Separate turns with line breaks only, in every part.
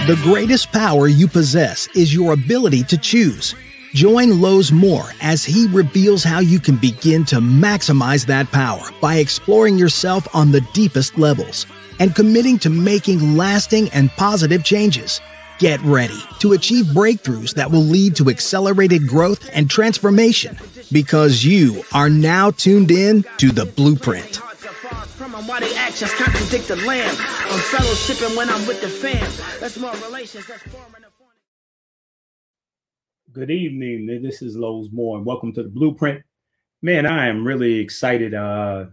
The greatest power you possess is your ability to choose. Join Lowe's Moore as he reveals how you can begin to maximize that power by exploring yourself on the deepest levels and committing to making lasting and positive changes. Get ready to achieve breakthroughs that will lead to accelerated growth and transformation, because you are now tuned in to the Blueprint.
Why the actions contradict the lamb. I'm fellowshipping when I'm with the fam. That's more relations. That's forming.
Good evening. This is Lowe's Moore, and welcome to the Blueprint. Man, I am really excited. I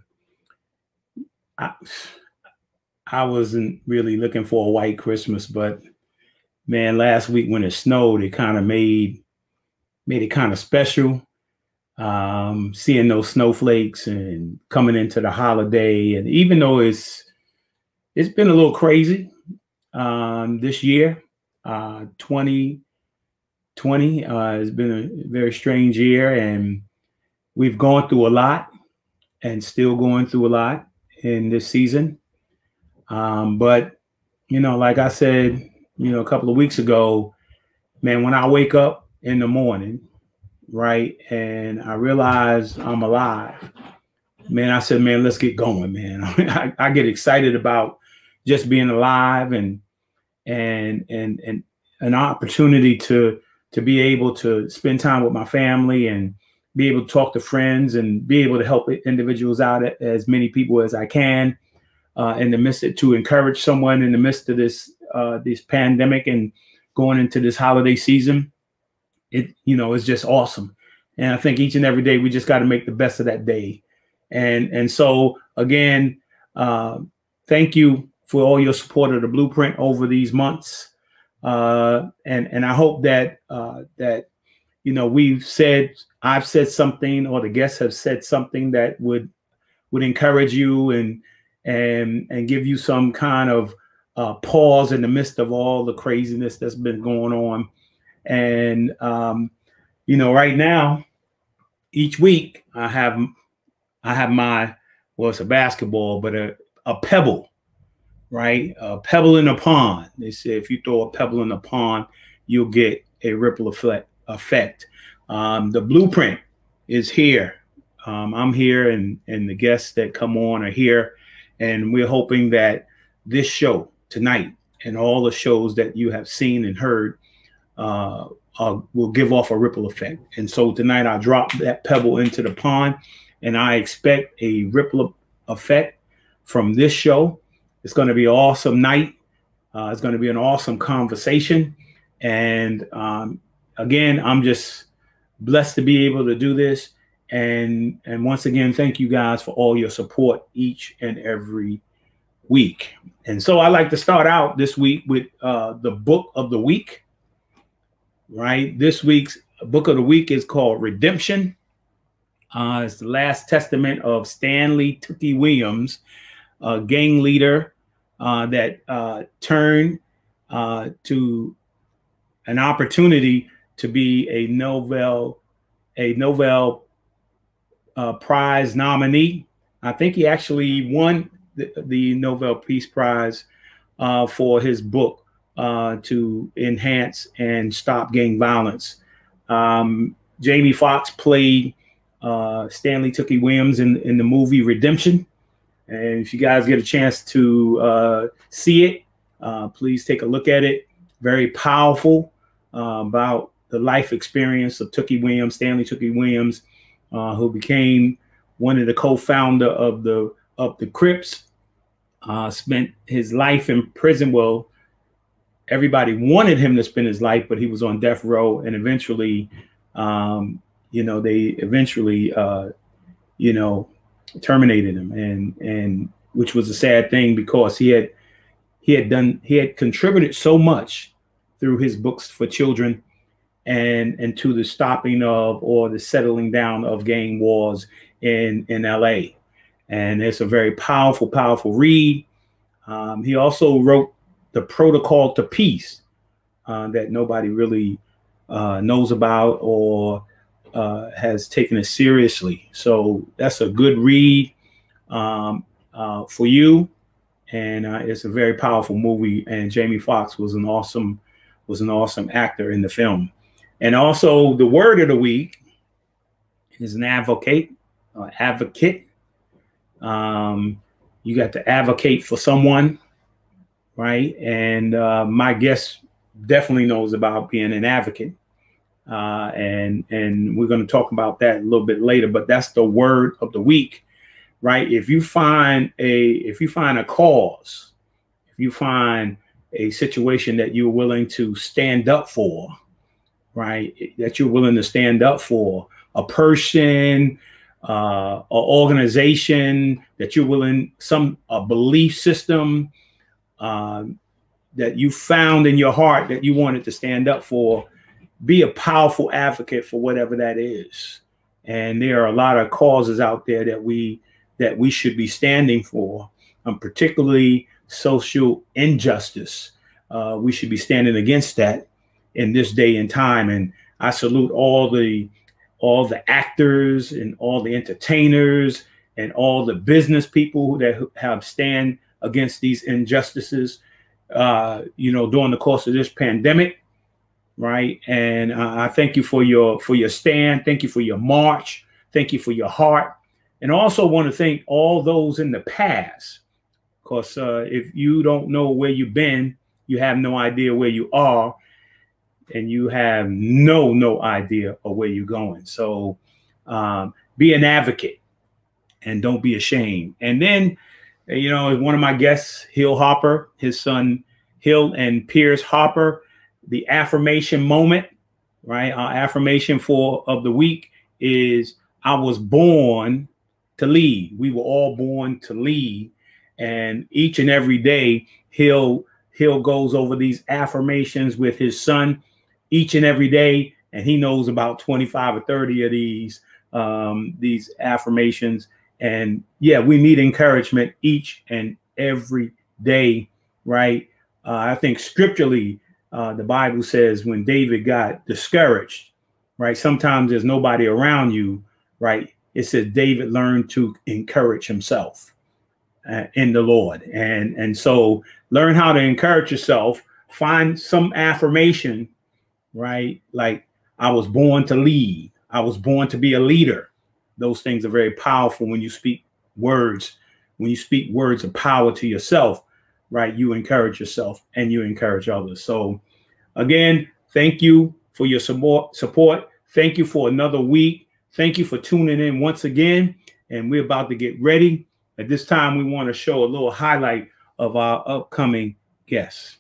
wasn't really looking for a white Christmas, but man, last week when it snowed, it kind of made it kind of special. Seeing those snowflakes and coming into the holiday, and even though it's been a little crazy this year, 2020 has been a very strange year, and we've gone through a lot and still going through a lot in this season. But like I said, a couple of weeks ago, man, when I wake up in the morning, right, and I realize I'm alive, man, I said, man, let's get going, man. I get excited about just being alive and an opportunity to be able to spend time with my family and be able to talk to friends and be able to help individuals out, as many people as I can, in the midst of, to encourage someone in the midst of this pandemic and going into this holiday season. It's just awesome. And I think each and every day we just got to make the best of that day. And so again, thank you for all your support of the Blueprint over these months. And I hope that I've said something, or the guests have said something that would encourage you and give you some kind of pause in the midst of all the craziness that's been going on. And, right now, each week I have my, well, it's a basketball, but a pebble, right? A pebble in a pond. They say if you throw a pebble in a pond, you'll get a ripple effect. The Blueprint is here. I'm here, and the guests that come on are here. And we're hoping that this show tonight and all the shows that you have seen and heard will give off a ripple effect. And so tonight I dropped that pebble into the pond, and I expect a ripple effect from this show. It's going to be an awesome night. It's going to be an awesome conversation. And again, I'm just blessed to be able to do this. And once again, thank you guys for all your support each and every week. And so I like to start out this week with the book of the week. Right. This week's book of the week is called Redemption. It's the last testament of Stanley Tookie Williams, a gang leader that turned to an opportunity to be a Nobel Prize nominee. I think he actually won the Nobel Peace Prize for his book, to enhance and stop gang violence. Jamie Foxx played Stanley Tookie Williams in the movie Redemption. And if you guys get a chance to see it, please take a look at it. Very powerful about the life experience of Stanley Tookie Williams, who became one of the co-founder of the Crips. Spent his life in prison. Well, everybody wanted him to spend his life, but he was on death row, and eventually, they eventually, terminated him, and which was a sad thing, because he had contributed so much through his books for children, and to the stopping of, or the settling down of, gang wars in LA. And it's a very powerful read. He also wrote The Protocol to Peace, that nobody really knows about or has taken it seriously. So that's a good read for you. and it's a very powerful movie. And Jamie Foxx was an awesome actor in the film. And also, the word of the week is an advocate. Advocate. You got to advocate for someone, right? And my guest definitely knows about being an advocate. And we're going to talk about that a little bit later, but that's the word of the week, right? If you find a cause, if you find a situation that you're willing to stand up for, right? That you're willing to stand up for, a person, an organization that you're willing, a belief system that you found in your heart that you wanted to stand up for, be a powerful advocate for whatever that is. And there are a lot of causes out there that we should be standing for, particularly social injustice. We should be standing against that in this day and time. And I salute all the actors and all the entertainers and all the business people that have stand against these injustices, during the course of this pandemic. Right. And I thank you for your stand. Thank you for your march. Thank you for your heart. And also want to thank all those in the past, because if you don't know where you've been, you have no idea where you are, and you have no idea of where you're going. So be an advocate and don't be ashamed. And then, one of my guests, Hill Harper, his son, Hill and Pierce Harper, the affirmation moment, right? Our affirmation of the week is, I was born to lead. We were all born to lead. And each and every day, Hill goes over these affirmations with his son each and every day. And he knows about 25 or 30 of these affirmations. And yeah, we need encouragement each and every day, right? I think scripturally, the Bible says when David got discouraged, right? Sometimes there's nobody around you, right? It says David learned to encourage himself in the Lord. And so learn how to encourage yourself. Find some affirmation, right? Like, I was born to lead. I was born to be a leader. Those things are very powerful when you speak words. When you speak words of power to yourself, right? You encourage yourself and you encourage others. So again, thank you for your support. Thank you for another week. Thank you for tuning in once again. And we're about to get ready. At this time, we want to show a little highlight of our upcoming guests.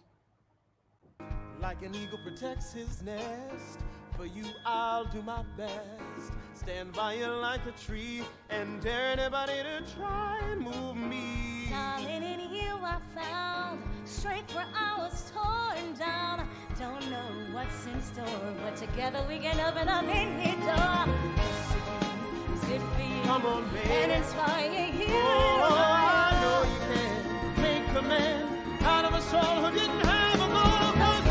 Like an eagle protects his nest, for you I'll do my best. Stand by you like a tree and dare anybody to try and move me.
Darling, in you I found strength where I was torn down. Don't know what's in store, but together we can open up any door. It's good for you.
Come on, baby.
And inspire you.
Oh, I know you can make a man out of a soul who didn't have a goal. 'Cause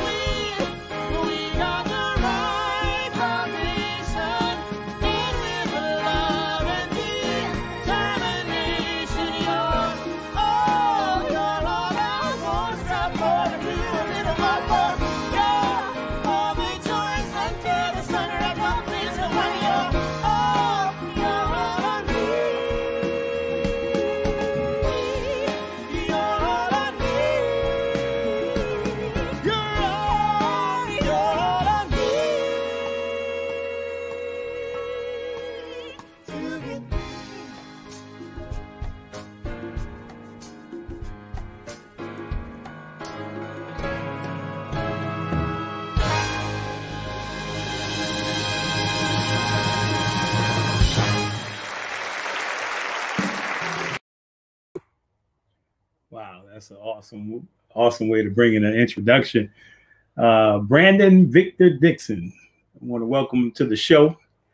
we got the right foundation, and with love and determination, you're all I want. Stop for to do a little more for. You're all the joys until the sun right completes the one. You're all I need. You're all I need. You're all I need to get.
Wow, that's an awesome way to bring in an introduction. Brandon Victor Dixon, I want to welcome him to the show.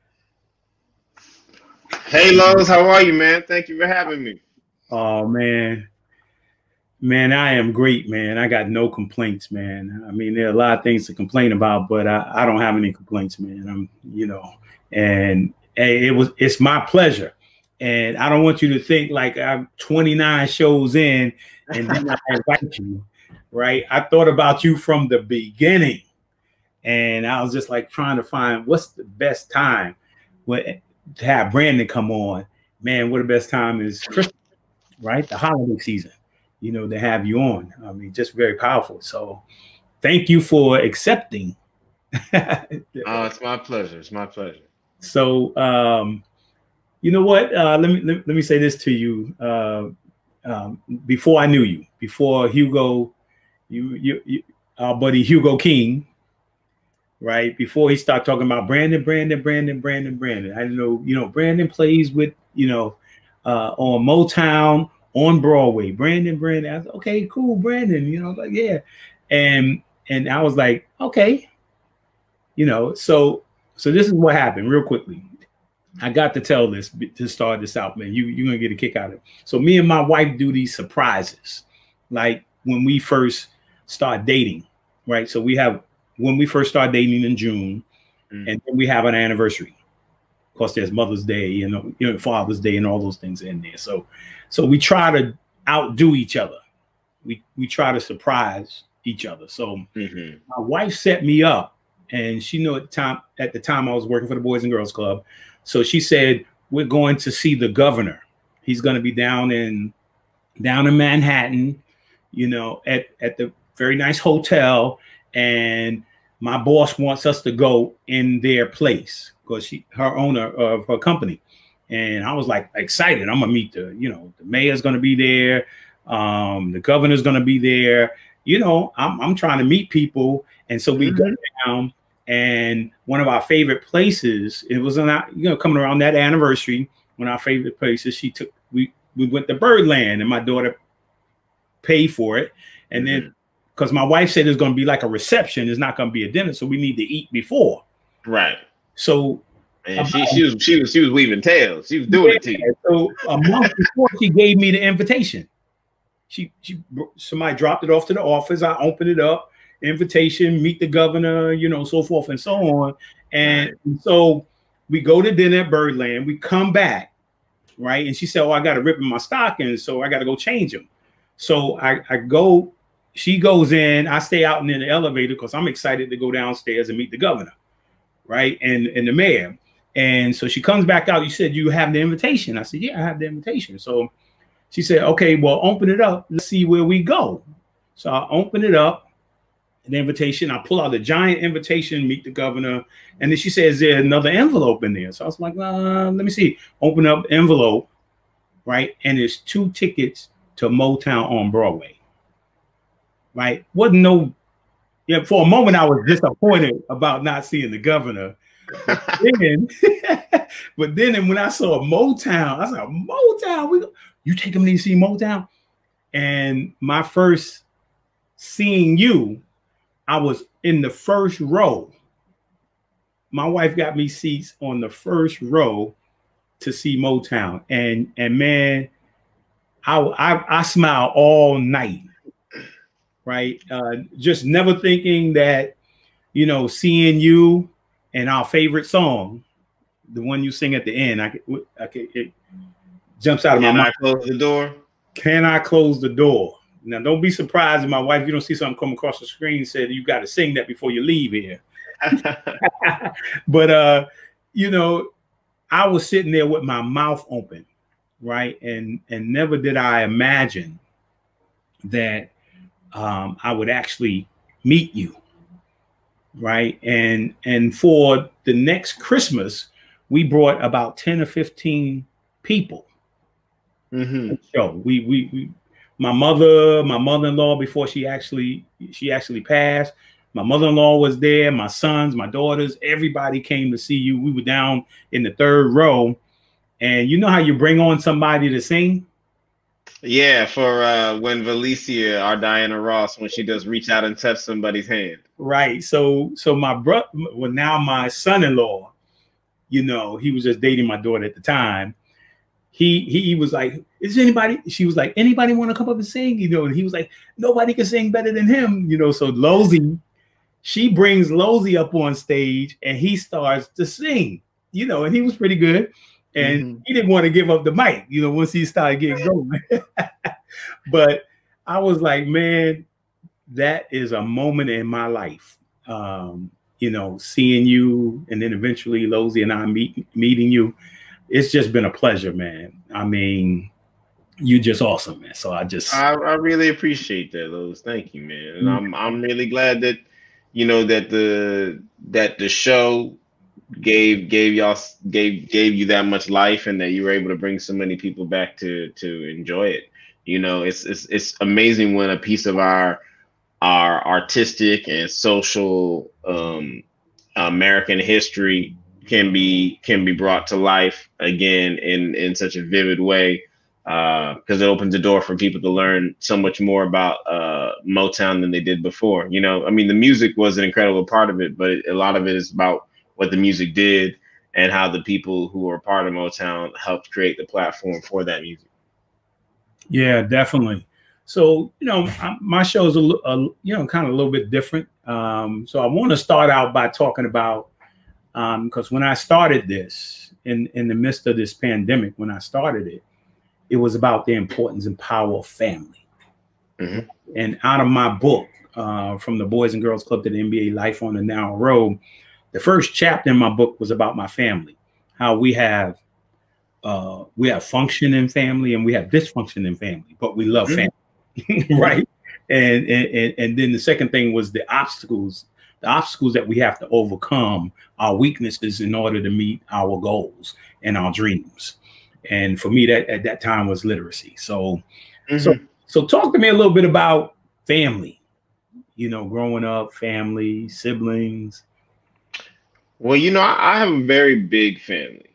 Hey, Lowe's, how are you, man? Thank you for having me.
Oh, man, I am great, man. I got no complaints, man. I mean, there are a lot of things to complain about, but I don't have any complaints, man. And it's my pleasure And I don't want you to think like I'm 29 shows in and then I invite you, right? I thought about you from the beginning. And I was just like trying to find what's the best time to have Brandon come on. Man, what the best time is Christmas, right? The holiday season, you know, to have you on. I mean, just very powerful. So thank you for accepting.
Oh, it's my pleasure. It's my pleasure.
So, you know what? Let me say this to you. Before I knew you, before Hugo, our buddy Hugo King, right? Before he started talking about Brandon. I didn't know, you know, Brandon plays with, you know, on Motown, on Broadway. Brandon. I was, okay, cool, Brandon. You know, like yeah, and I was like, okay, you know, so this is what happened real quickly. I got to tell this to start this out, man. You're gonna get a kick out of it. So me and my wife do these surprises, like when we first start dating, right? So when we first start dating in June, and then we have an anniversary. Of course, there's Mother's Day and you know Father's Day and all those things in there. So we try to outdo each other. We try to surprise each other. So my wife set me up, and she knew at the time I was working for the Boys and Girls Club. So she said, we're going to see the governor. He's going to be down in Manhattan, you know, at the very nice hotel. And my boss wants us to go in their place because her owner of her company. And I was like excited. I'm going to meet the mayor's going to be there. The governor's going to be there. You know, I'm trying to meet people. And so we go down. And one of our favorite places, it was coming around that anniversary, one of our favorite places, we went to Birdland, and my daughter paid for it. And then because my wife said it's going to be like a reception, it's not going to be a dinner, so we need to eat before. Right. So
and she was weaving tails. She was doing it to you.
So a month before she gave me the invitation. Somebody dropped it off to the office. I opened it up. Invitation, meet the governor, you know, so forth and so on. And so we go to dinner at Birdland. We come back, right? And she said, oh, I got to rip in my stockings, so I got to go change them. So I go, she goes in, I stay out in the elevator because I'm excited to go downstairs and meet the governor, right? And the mayor. And so she comes back out. You said, you have the invitation. I said, yeah, I have the invitation. So she said, okay, well, open it up. Let's see where we go. So I open it up. The invitation, I pull out a giant invitation, meet the governor, and then she says, "There's another envelope in there." So I was like, let me see. Open up envelope, right? And it's 2 tickets to Motown on Broadway, right? Wasn't no, yeah. For a moment, I was disappointed about not seeing the governor. But then when I saw Motown, I said, Motown, you taking me to see Motown? And my first seeing you, I was in the first row. My wife got me seats on the first row to see Motown. And man, I smiled all night, right? Just never thinking that, you know, seeing you and our favorite song, the one you sing at the end, it jumps out of my mind.
Can I close the door?
Can I close the door? Now, don't be surprised if my wife, you don't see something come across the screen and said, you got to sing that before you leave here. But, you know, I was sitting there with my mouth open, right? And never did I imagine that I would actually meet you, right? And for the next Christmas, we brought about 10 or 15 people. So my mother-in-law, before she actually passed, my mother-in-law was there, my sons, my daughters, everybody came to see you. We were down in the 3rd row. And you know how you bring on somebody to sing?
Yeah, for when Valicia or Diana Ross, when she does reach out and touch somebody's hand.
Right. So my brother, well, now my son-in-law, you know, he was just dating my daughter at the time. He was like, is anybody? She was like, anybody want to come up and sing? You know, and he was like, nobody can sing better than him. You know, so Lozy, she brings Lozy up on stage and he starts to sing, you know, and he was pretty good. and he didn't want to give up the mic, you know, once he started getting going. But I was like, man, that is a moment in my life. You know, seeing you, and then eventually Lozy and I meeting you. It's just been a pleasure, man. I mean, you're just awesome, man. So
I really appreciate that, Lowe's. Thank you, man. And I'm really glad that, you know, that the show gave you that much life, and that you were able to bring so many people back to enjoy it. You know, it's amazing when a piece of our artistic and social American history can be brought to life again in such a vivid way, because it opens the door for people to learn so much more about Motown than they did before. You know, I mean, the music was an incredible part of it, but a lot of it is about what the music did and how the people who were part of Motown helped create the platform for that music.
Yeah, definitely. So, you know, my show is you know, kind of a little bit different. So I want to start out by talking about, because when I started this in the midst of this pandemic, when I started it, it was about the importance and power of family. And out of my book, From the Boys and Girls Club to the NBA Life on the Narrow Road, the first chapter in my book was about my family, how we have function in family and we have dysfunction in family, but we love family. Right. And then the second thing was the obstacles that we have to overcome, our weaknesses, in order to meet our goals and our dreams. And for me, that at that time was literacy. So talk to me a little bit about family, you know, growing up, family, siblings.
Well, you know, I have a very big family.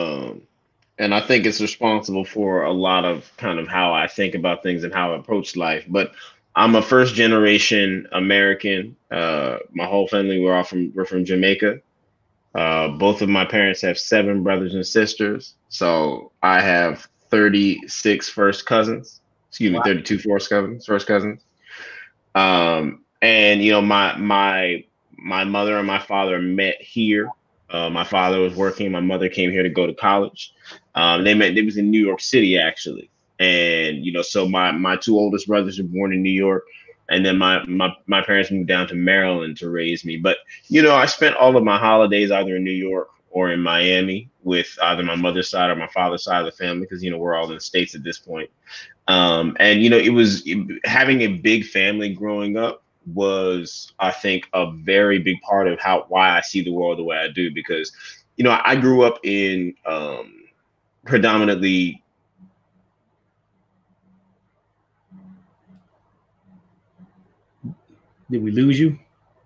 And I think it's responsible for a lot of kind of how I think about things and how I approach life. But I'm a first generation American. My whole family, we're from Jamaica. Both of my parents have 7 brothers and sisters. So I have 36 first cousins. Excuse me, 32 first cousins. And you know, my mother and my father met here. My father was working. My mother came here to go to college. They was in New York City, actually. And, you know, so my 2 oldest brothers were born in New York. And then my parents moved down to Maryland to raise me. But, you know, I spent all of my holidays either in New York or in Miami with either my mother's side or my father's side of the family, because, you know, we're all in the States at this point. And, you know, having a big family growing up was, I think, a very big part of why I see the world the way I do, because, you know, I grew up in predominantly.
Did we lose you?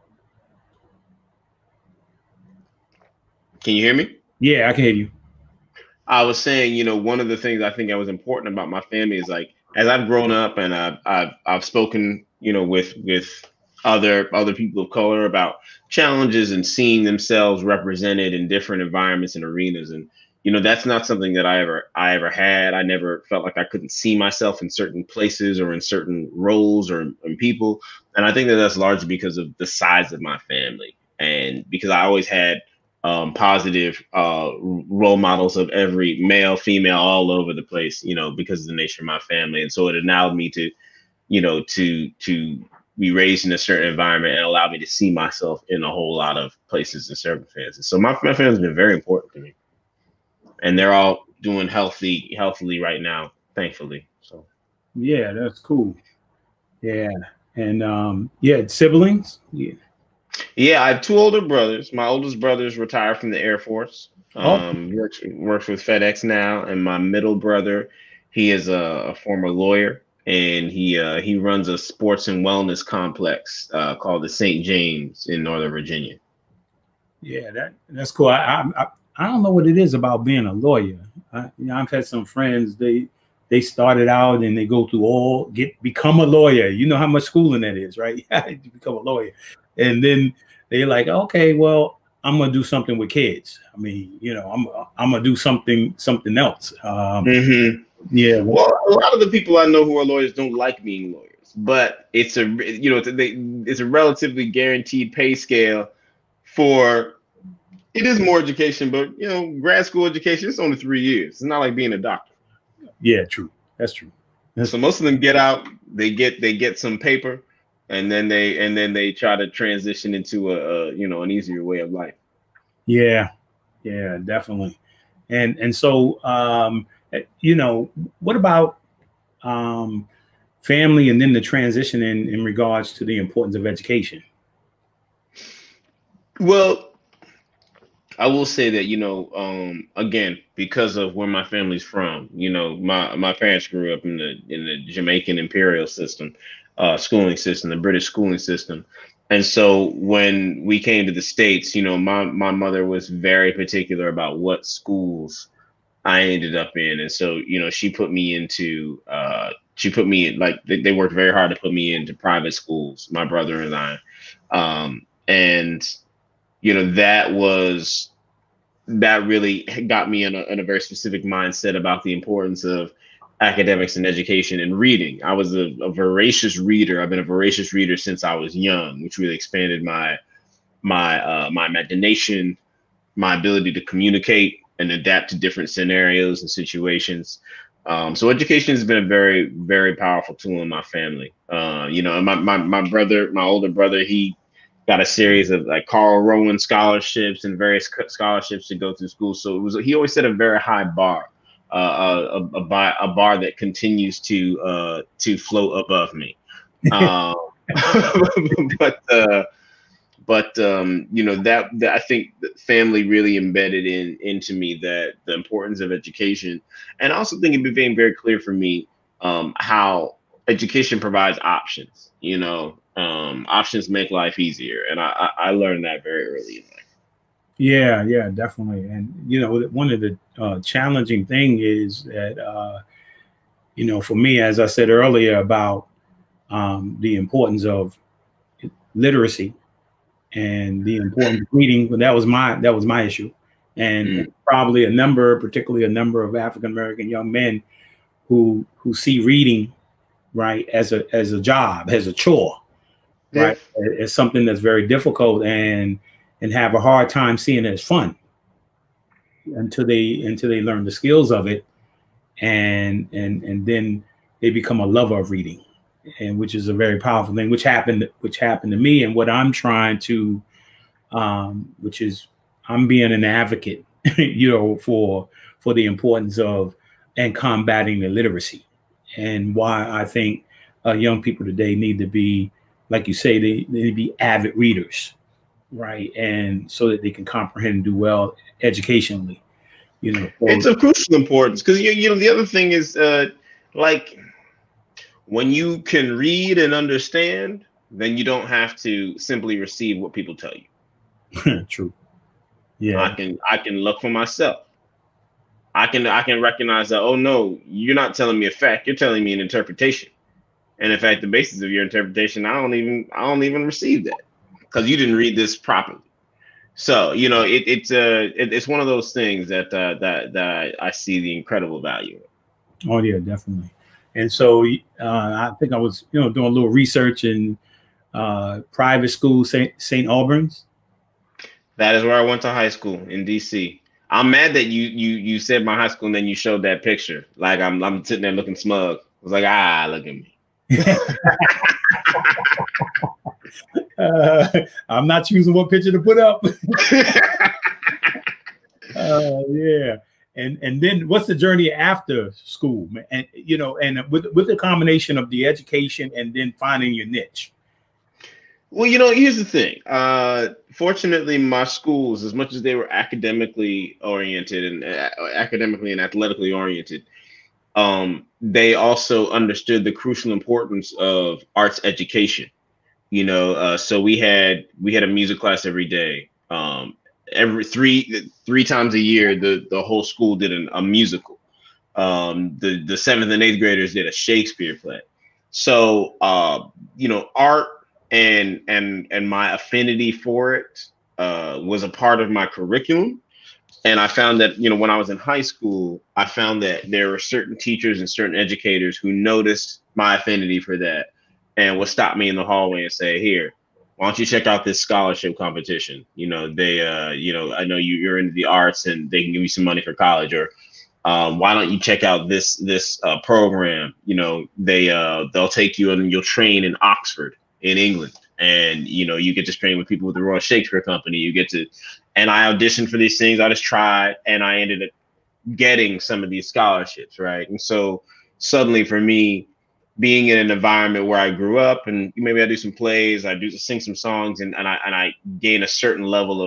Can you hear me?
Yeah, I can hear you.
I was saying, you know, one of the things I think that was important about my family is, like, as I've grown up and I've spoken, you know, with other people of color about challenges and seeing themselves represented in different environments and arenas. And, you know, that's not something that I ever had. I never felt like I couldn't see myself in certain places or in certain roles or in people. And I think that that's largely because of the size of my family, and because I always had positive role models of every male, female, all over the place, you know, because of the nature of my family. And so it allowed me to, you know, to be raised in a certain environment and allowed me to see myself in a whole lot of places and circumstances. So my family has been very important to me, and they're all doing healthily right now, thankfully. So
yeah, that's cool. Yeah. And yeah, siblings.
Yeah, I have 2 older brothers. My oldest brother's retired from the Air Force. Works with FedEx now, and my middle brother, he is a former lawyer, and he runs a sports and wellness complex called the St. James in Northern Virginia.
Yeah, that's cool. I don't know what it is about being a lawyer. I've had some friends. They started out and they go through become a lawyer. You know how much schooling that is, right? To become a lawyer. And then they're like, okay, well, I'm gonna do something with kids. I mean, you know, I'm gonna do something else. Yeah.
Well, a lot of the people I know who are lawyers don't like being lawyers, but it's a relatively guaranteed pay scale for It is more education, but grad school education, it's only 3 years. It's not like being a doctor.
Yeah, true. That's true.
So most of them get out, they get some paper, and then they try to transition into an easier way of life.
Yeah, yeah, definitely. And so what about family and then the transition in regards to the importance of education?
Well, I will say that, again, because of where my family's from, my parents grew up in the Jamaican imperial system, schooling system, the British schooling system. And so when we came to the States, my mother was very particular about what schools I ended up in. And so, she put me into, like, they worked very hard to put me into private schools, my brother and I. And that really got me in a very specific mindset about the importance of academics and education and reading. I was a voracious reader. I've been a voracious reader since I was young, which really expanded my imagination, my ability to communicate and adapt to different scenarios and situations. So education has been a very, very powerful tool in my family. And my older brother, he got a series of like Carl Rowan scholarships and various scholarships to go through school. So he always set a very high bar, a bar that continues to float above me. But that I think that family really embedded into me that the importance of education, and I also think it became very clear for me how education provides options. Options make life easier, and I learned that very early in life.
Yeah, definitely. And one of the challenging thing is that for me, as I said earlier about the importance of literacy and the importance of reading, that was my issue, and probably particularly a number of African American young men who see reading, right, as a job, as a chore. Right, it's something that's very difficult and have a hard time seeing it as fun until they learn the skills of it, and then they become a lover of reading, and which is a very powerful thing, which happened to me. And what I'm trying to, which is I'm being an advocate, for the importance of and combating illiteracy, and why I think young people today need to be, like you say, they need to be avid readers, right? And so that they can comprehend and do well educationally.
It's of crucial importance because the other thing is like when you can read and understand, then you don't have to simply receive what people tell you.
True. Yeah.
I can look for myself. I can recognize that, oh no, you're not telling me a fact, you're telling me an interpretation. And in fact, the basis of your interpretation, I don't even receive that because you didn't read this properly. So it's one of those things that I see the incredible value in.
Oh yeah, definitely. And so I think I was doing a little research in private school, St. Albans.
That is where I went to high school in DC. I'm mad that you said my high school and then you showed that picture. Like I'm sitting there looking smug. I was like, look at me.
I'm not choosing what picture to put up. Yeah. And then what's the journey after school, man? And and with the combination of the education and then finding your niche.
Well, here's the thing. Fortunately, my schools, as much as they were academically oriented and academically and athletically oriented, they also understood the crucial importance of arts education. So we had a music class every day. Every three times a year, the whole school did a musical. The 7th and 8th graders did a Shakespeare play. So art and my affinity for it was a part of my curriculum. And I found that, when I was in high school, I found that there were certain teachers and certain educators who noticed my affinity for that and would stop me in the hallway and say, here, why don't you check out this scholarship competition? You know, they, you know, I know you're into the arts and they can give you some money for college, or why don't you check out this program? You know, they'll take you and you'll train in Oxford in England, and you know, you get to train with people with the Royal Shakespeare Company. You get to, and I auditioned for these things. I just tried, and I ended up getting some of these scholarships, right? And so suddenly for me, being in an environment where I grew up, and maybe I do some plays, I do sing some songs, and I gain a certain level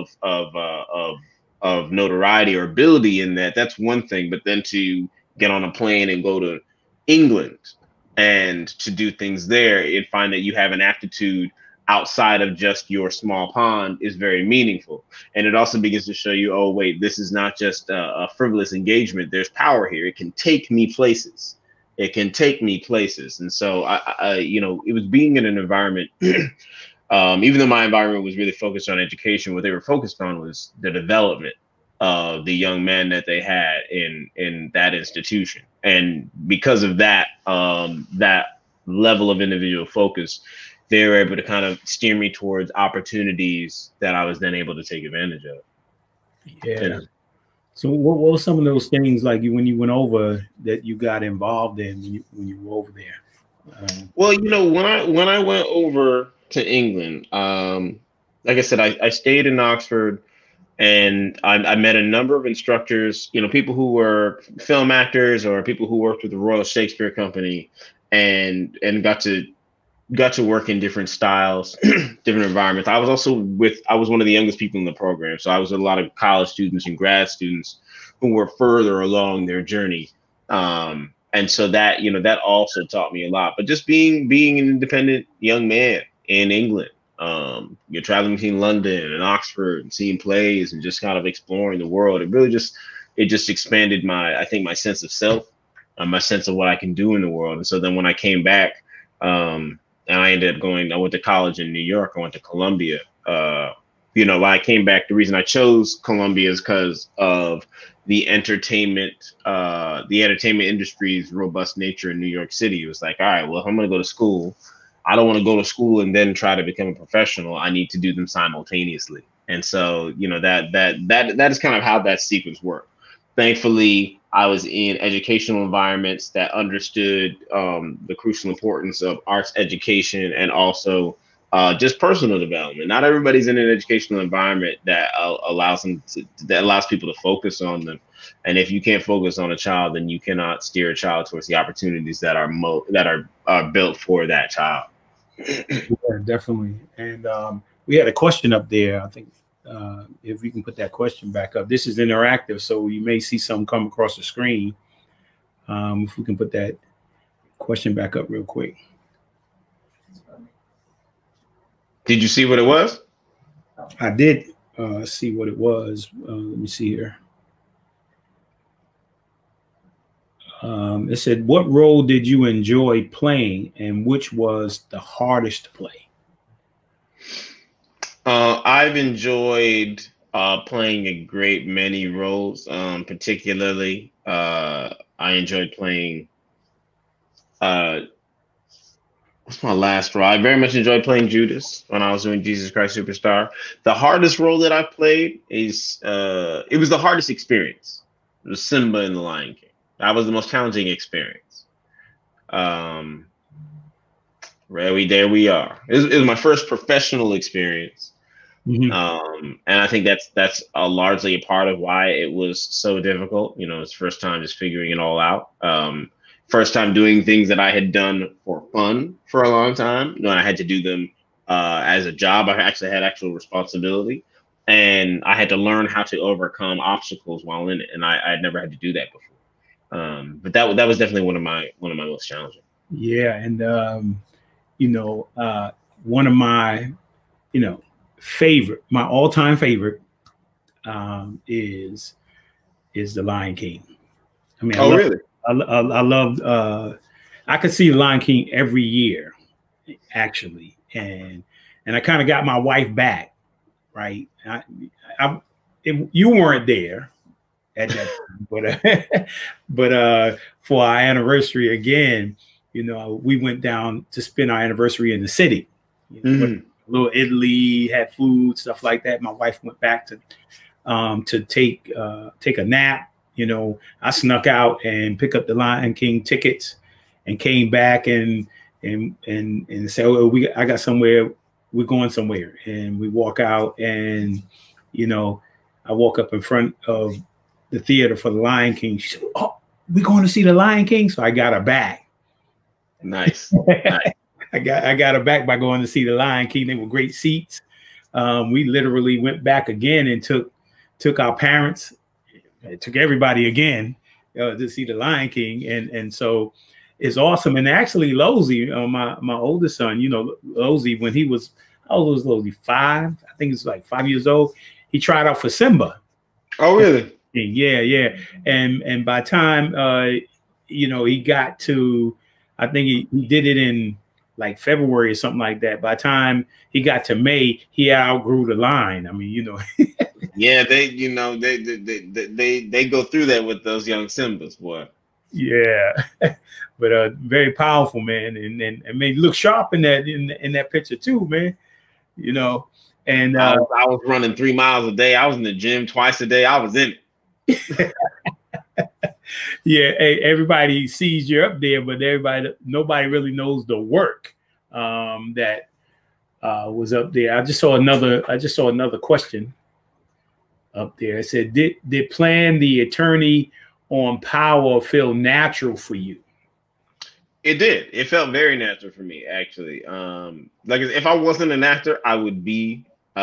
of notoriety or ability in that. That's one thing, but then to get on a plane and go to England and to do things there and find that you have an aptitude outside of just your small pond is very meaningful. And it also begins to show you, oh, wait, this is not just a frivolous engagement. There's power here. It can take me places. It can take me places. And so, I you know, it was being in an environment, even though my environment was really focused on education, what they were focused on was the development of the young men that they had in that institution. And because of that, that level of individual focus, they were able to kind of steer me towards opportunities that I was then able to take advantage of.
Yeah. So what were some of those things like when you went over that you got involved in when you were over there?
Well, you know, when I went over to England, like I said, I stayed in Oxford, and I met a number of instructors, you know, people who were film actors or people who worked with the Royal Shakespeare Company, and got to work in different styles, different environments. I was one of the youngest people in the program. So I was with a lot of college students and grad students who were further along their journey. And so that, you know, that also taught me a lot, but just being an independent young man in England, you're traveling between London and Oxford and seeing plays and just kind of exploring the world. It really just expanded my sense of self, my sense of what I can do in the world. And so then when I came back, and I ended up I went to college in New York. I went to Columbia. You know, when I came back, the reason I chose Columbia is because of the entertainment industry's robust nature in New York City. It was like, all right, well, if I'm going to go to school, I don't want to go to school and then try to become a professional. I need to do them simultaneously. And so, you know, that is kind of how that sequence worked. Thankfully, I was in educational environments that understood the crucial importance of arts education and also just personal development. Not everybody's in an educational environment that allows people to focus on them. And if you can't focus on a child, then you cannot steer a child towards the opportunities that are built for that child.
Yeah, definitely. And we had a question up there. I think if we can put that question back up. This is interactive, so you may see something come across the screen. If we can put that question back up real quick.
Did you see what it was?
I did see what it was. Let me see here. It said, what role did you enjoy playing and which was the hardest to play?
I've enjoyed playing a great many roles. Particularly, I enjoyed playing. What's my last role? I very much enjoyed playing Judas when I was doing Jesus Christ Superstar. The hardest role that I played is it was the hardest experience. It was Simba in The Lion King. That was the most challenging experience. There we are. It was my first professional experience. Mm-hmm. And I think that's largely a part of why it was so difficult. You know, it's first time just figuring it all out. First time doing things that I had done for fun for a long time. You know, I had to do them as a job. I actually had actual responsibility, and I had to learn how to overcome obstacles while in it. And I had never had to do that before. But that was definitely one of my most challenging.
Yeah, and you know, one of my, you know, my all-time favorite is The Lion King. I mean,
really?
I loved I could see Lion King every year, actually, and I kind of got my wife back, right? You weren't there at that time, but for our anniversary again, you know, we went down to spend our anniversary in the city. You know, little Italy, had food, stuff like that. My wife went back to take a nap. You know, I snuck out and pick up the Lion King tickets and came back and said, oh, I got somewhere, we're going somewhere. And we walk out and, you know, I walk up in front of the theater for the Lion King. She said, oh, we're going to see the Lion King. So I got her back.
Nice. Nice.
I got her back by going to see the Lion King. They were great seats. We literally went back again and took our parents, took everybody again to see the Lion King, and so it's awesome. And actually, Losey, my oldest son, you know, Losey, when he was, how old was Losey? 5, I think it's like 5 years old. He tried out for Simba.
Oh, really?
Yeah. And by time you know, he got to, I think he did it in like February or something like that. By the time he got to May, he outgrew the line. I mean, you know.
Yeah, they go through that with those young Simbas, boy.
Yeah, but very powerful, man, and made look sharp in that picture too, man. You know, and
I was running 3 miles a day. I was in the gym twice a day. I was in it.
Yeah, hey, everybody sees you're up there, but nobody really knows the work that was up there. I just saw another question up there. It said, did playing the attorney on Power feel natural for you?
It did. It felt very natural for me, actually. Like if I wasn't an actor, I would be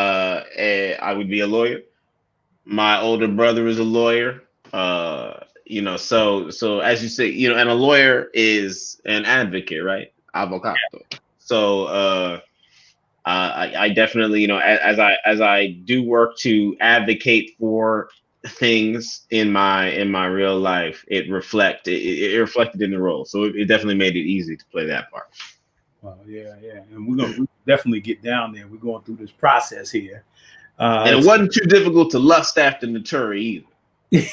a lawyer. My older brother is a lawyer. You know, so as you say, you know, and a lawyer is an advocate, right? Avocado. Yeah. So I definitely, you know, as I do work to advocate for things in my real life, it reflected in the role. So it definitely made it easy to play that part.
Well, yeah, and we definitely get down there. We're going through this process here,
and it wasn't too difficult to lust after Naturi either.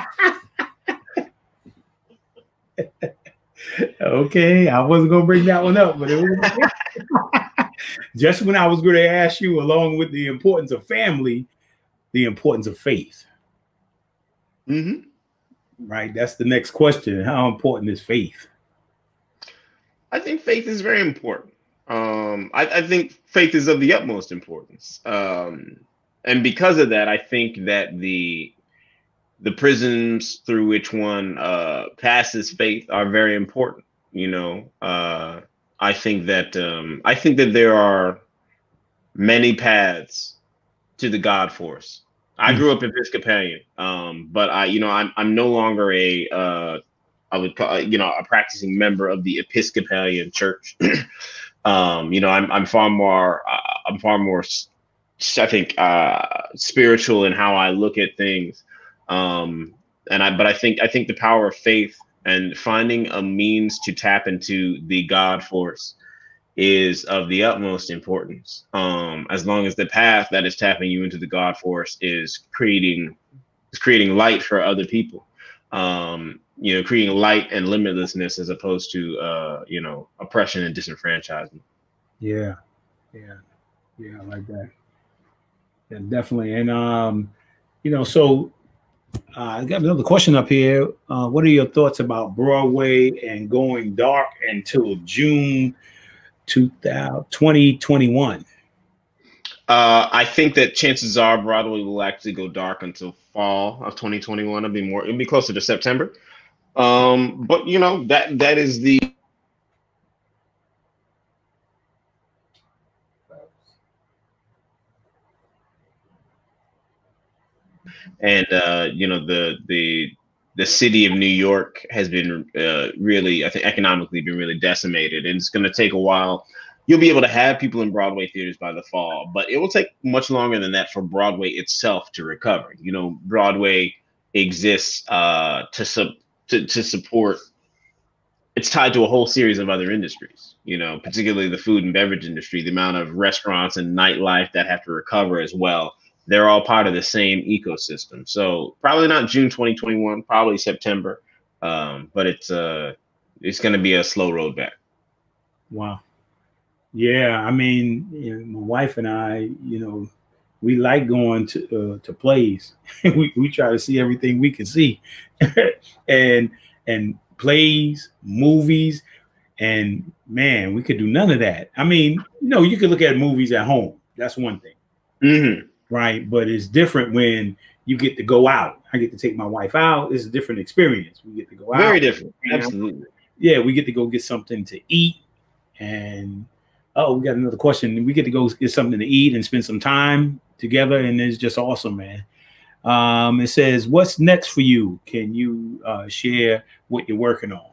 Okay, I wasn't gonna bring that one up, but it was just when I was going to ask you, along with the importance of family, the importance of faith.
Mm-hmm.
Right, that's the next question. How important is faith?
I think faith is very important. I think faith is of the utmost importance, and because of that, I think that the prisms through which one passes faith are very important. You know, I think that there are many paths to the God force. I grew up Episcopalian, but I'm no longer I would call, a practicing member of the Episcopalian Church. I'm far more I think spiritual in how I look at things. But I think the power of faith and finding a means to tap into the God force is of the utmost importance. As long as the path that is tapping you into the God force is creating light for other people, creating light and limitlessness as opposed to oppression and disenfranchisement.
Yeah, I like that. Yeah, definitely. And so I got another question up here. What are your thoughts about Broadway and going dark until June 2021?
I think that chances are Broadway will actually go dark until fall of 2021. It'll be closer to September. But that is the and the city of New York has been really, I think, economically been really decimated, and it's going to take a while. You'll be able to have people in Broadway theaters by the fall, but it will take much longer than that for Broadway itself to recover. Broadway exists to support. It's tied to a whole series of other industries, particularly the food and beverage industry, the amount of restaurants and nightlife that have to recover as well. They're all part of the same ecosystem. So probably not June 2021, probably September. But it's going to be a slow road back.
Wow. Yeah, I mean, my wife and I, we like going to plays. we try to see everything we can see, and plays, movies, and man, we could do none of that. I mean, you could look at movies at home. That's one thing, right? But it's different when you get to go out. I get to take my wife out. It's a different experience. We get to go out.
Very different. Absolutely.
Yeah, we get to go get something to eat. And we got another question. We get to go get something to eat and spend some time together, and it's just awesome, man. It says, "What's next for you? Can you share what you're working on?"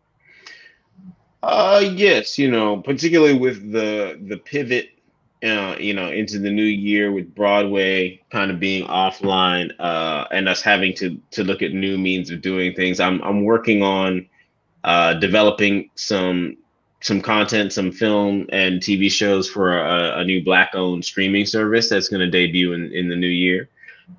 Yes, particularly with the pivot, into the new year with Broadway kind of being offline, and us having to look at new means of doing things. I'm working on developing some content, some film and TV shows for a new Black-owned streaming service that's going to debut in the new year.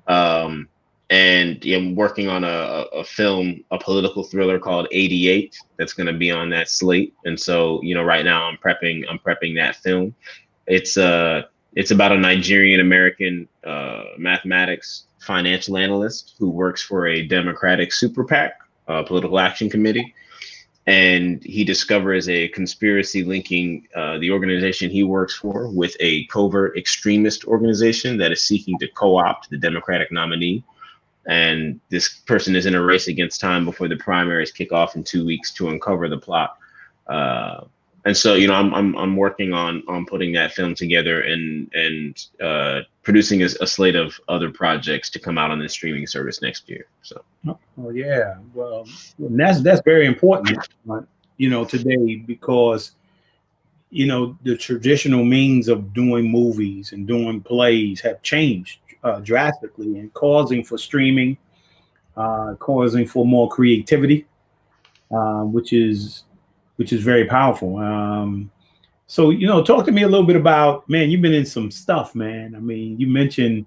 And I'm working on a film, a political thriller called 88 that's going to be on that slate. And so, right now I'm prepping that film. It's about a Nigerian American mathematics financial analyst who works for a Democratic super PAC, political action committee. And he discovers a conspiracy linking the organization he works for with a covert extremist organization that is seeking to co-opt the Democratic nominee. And this person is in a race against time before the primaries kick off in 2 weeks to uncover the plot. And so, I'm working on putting that film together and producing a slate of other projects to come out on the streaming service next year. So.
Oh yeah, well, that's very important, today, because the traditional means of doing movies and doing plays have changed drastically, and causing for streaming, causing for more creativity, which is very powerful. So talk to me a little bit about, man, you've been in some stuff, man. I mean, you mentioned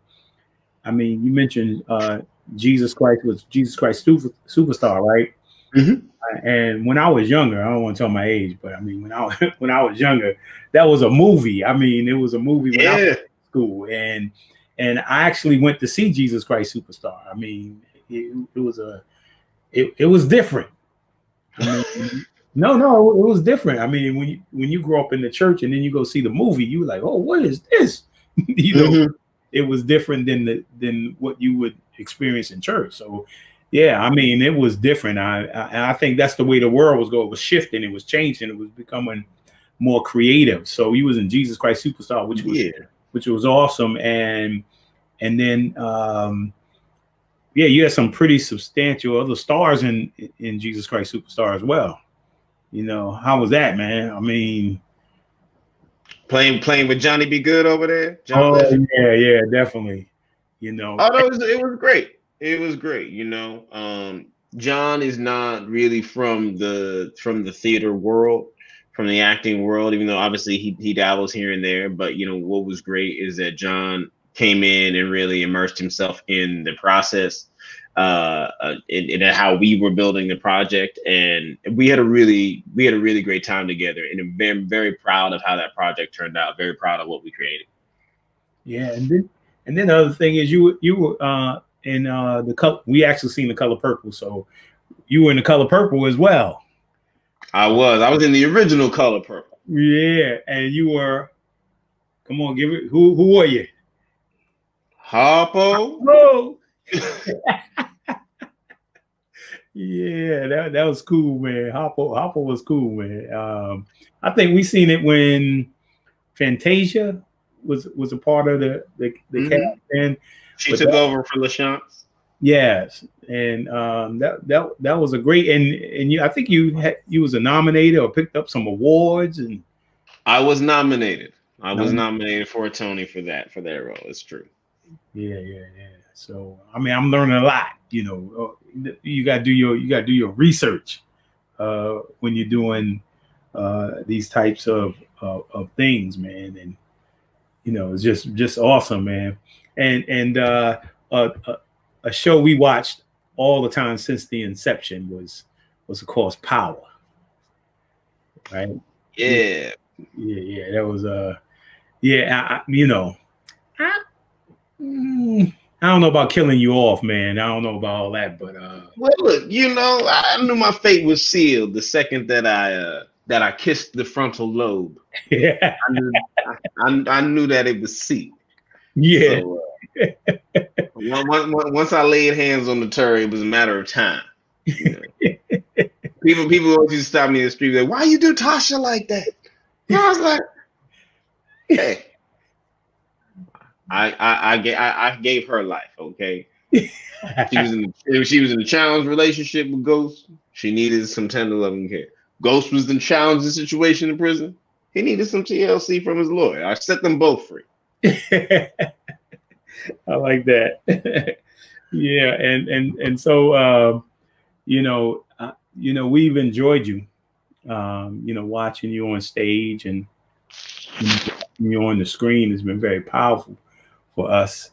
Jesus Christ was Jesus Christ Superstar, right? And when I was younger, I don't want to tell my age, but I mean, when I was younger, that was a movie. I mean, it was a movie when I was in school, and I actually went to see Jesus Christ Superstar. I mean, it was different. I mean, no, it was different. I mean, when you grow up in the church and then you go see the movie, you were like, oh, what is this? It was different than what you would experience in church. So, yeah, I mean, it was different. I think that's the way the world was going. It was shifting. It was changing. It was becoming more creative. So he was in Jesus Christ Superstar, which was awesome. And then, you had some pretty substantial other stars in Jesus Christ Superstar as well. How was that, man? I mean,
playing with Johnny B. Good over there.
Yeah, definitely.
it was great. It was great. John is not really from the theater world, from the acting world, even though obviously he dabbles here and there. But what was great is that John came in and really immersed himself in the process, in how we were building the project, and we had a really great time together. And I'm very, very proud of how that project turned out. Very proud of what we created.
Yeah, and then the other thing is you were in the color. We actually seen The Color Purple, so you were in The Color Purple as well.
I was in the original Color Purple.
Yeah, and you were. Come on, give it. Who were you?
Harpo.
Oh. Yeah, that was cool, man. Harpo was cool, man. I think we seen it when Fantasia was a part of the cast, and
she took over for LaChance.
Yes, and that was a great, and I think you was a nominated or picked up some awards, and
I was nominated. I was nominated for a Tony for that role. It's true.
Yeah. So I mean, I'm learning a lot. You got to do your research when you're doing these types of things, man. And it's just awesome, man. And a show we watched all the time since the inception was of course Power. Right?
Yeah.
Yeah, that was yeah, I don't know about killing you off, man. I don't know about all that, but
Well, look, I knew my fate was sealed the second that I kissed the frontal lobe.
yeah,
I knew that it was sealed.
yeah,
So once I laid hands on the turd, it was a matter of time. People always used to stop me in the street like, "Why you do Tasha like that?" And I was like, "Hey, I gave her life. Okay, she was in a challenged relationship with Ghost. She needed some tender loving care. Ghost was in a challenging situation in prison. He needed some TLC from his lawyer. I set them both free."
I like that. Yeah, and so we've enjoyed you, watching you on stage and you on the screen has been very powerful for us.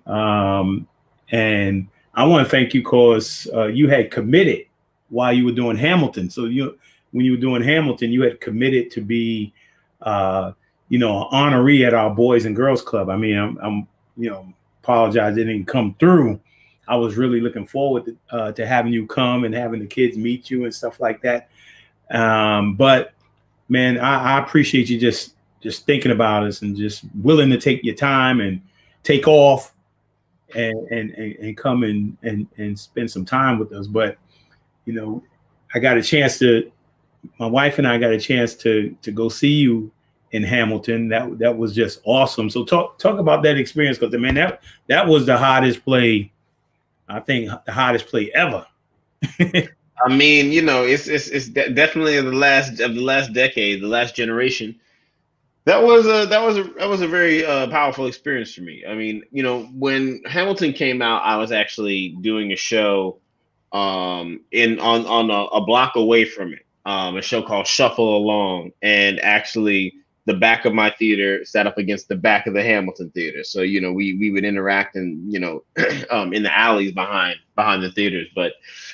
And I want to thank you because you had committed while you were doing Hamilton. So when you were doing Hamilton, you had committed to be, an honoree at our Boys and Girls Club. I mean, I'm apologize it didn't come through. I was really looking forward to having you come and having the kids meet you and stuff like that. But man, I appreciate you just thinking about us and just willing to take your time and take off and come and spend some time with us. But I got a chance my wife and I got a chance to go see you in Hamilton. That was just awesome. So talk about that experience, because man, that was the hottest play. I think the hottest play ever.
I mean, it's definitely of the last decade, the last generation. That was a very powerful experience for me. I mean, when Hamilton came out, I was actually doing a show on a block away from it, a show called Shuffle Along, and actually the back of my theater sat up against the back of the Hamilton theater. So, we would interact and, in the alleys behind the theaters. But,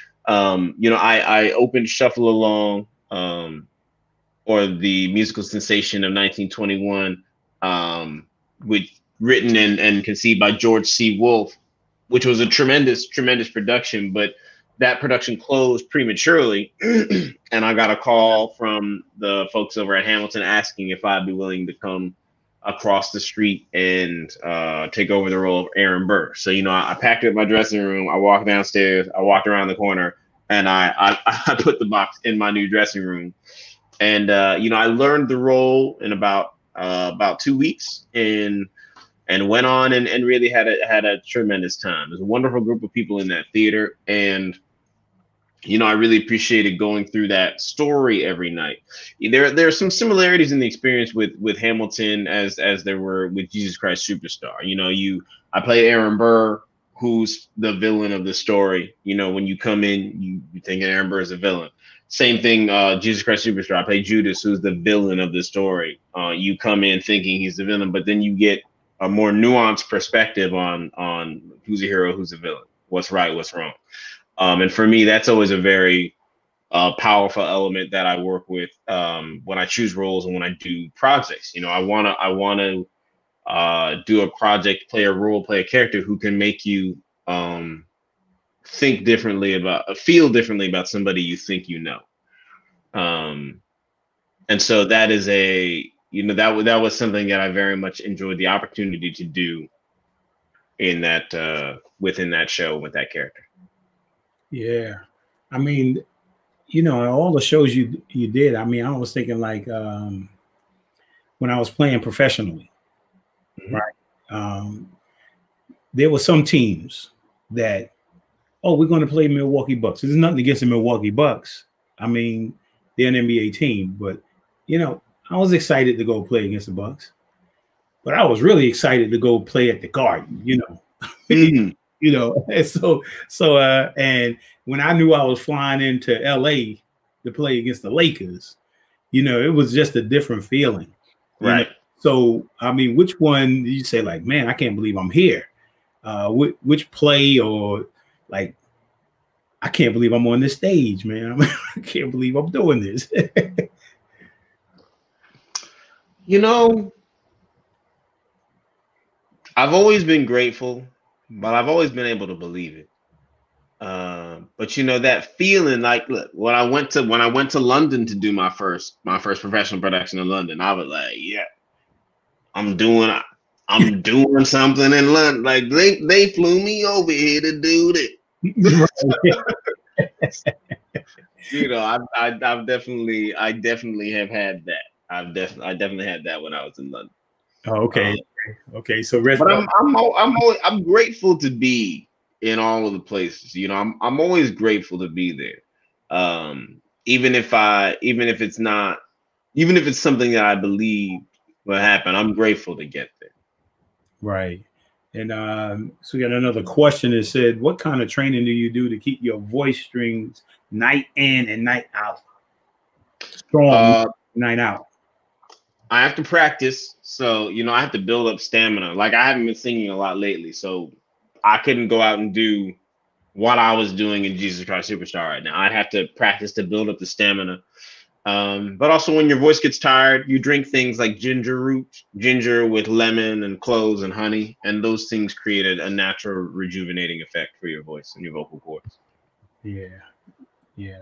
I opened Shuffle Along, or the musical sensation of 1921, which written and conceived by George C. Wolfe, which was a tremendous production, but that production closed prematurely. And I got a call from the folks over at Hamilton asking if I'd be willing to come across the street and take over the role of Aaron Burr. So, I packed up my dressing room, I walked downstairs, I walked around the corner, and I put the box in my new dressing room. And, I learned the role in about 2 weeks and went on and really had a tremendous time. There's a wonderful group of people in that theater. And, I really appreciated going through that story every night. There are some similarities in the experience with Hamilton as there were with Jesus Christ Superstar. I played Aaron Burr, who's the villain of the story. When you come in, you think Aaron Burr is a villain. Same thing, Jesus Christ Superstar. I play Judas, who's the villain of the story. You come in thinking he's the villain, but then you get a more nuanced perspective on who's a hero, who's a villain, what's right, what's wrong. And for me, that's always a very powerful element that I work with when I choose roles and when I do projects. I want to do a project, play a role, play a character who can make you feel differently about somebody you think you know. And so that is that was something that I very much enjoyed the opportunity to do in that within that show with that character.
Yeah, I mean, all the shows you did. I mean, I was thinking like when I was playing professionally, right? There were some teams that, we're going to play Milwaukee Bucks. There's nothing against the Milwaukee Bucks. I mean, they're an NBA team, but I was excited to go play against the Bucks. But I was really excited to go play at the Garden.
Mm-hmm.
And so and when I knew I was flying into LA to play against the Lakers, it was just a different feeling.
Right.
So, I mean, which one do you say like, man, I can't believe I'm here? Which play, or like, I can't believe I'm on this stage, man. I can't believe I'm doing this.
You know, I've always been grateful, but I've always been able to believe it. But you know that feeling, like, look, when I went to London to do my first professional production in London, I was like, yeah, I'm doing I'm doing something in London. Like they flew me over here to do this. You know, I definitely have had that. I definitely had that when I was in London.
Oh, okay.
Um,
Okay. So
but I'm grateful to be in all of the places. You know, I'm always grateful to be there. Even if it's not, even if it's something that I believe will happen, I'm grateful to get there.
right. And so we got another question that said, what kind of training do you do to keep your voice strings night in and night out strong, night out?
I have to practice, so you know I have to build up stamina. Like I haven't been singing a lot lately, so I couldn't go out and do what I was doing in Jesus Christ Superstar right now. I'd have to practice to build up the stamina. But also, when your voice gets tired, you drink things like ginger root, ginger with lemon and cloves and honey, and those things create a natural rejuvenating effect for your voice and your vocal cords.
Yeah. Yeah.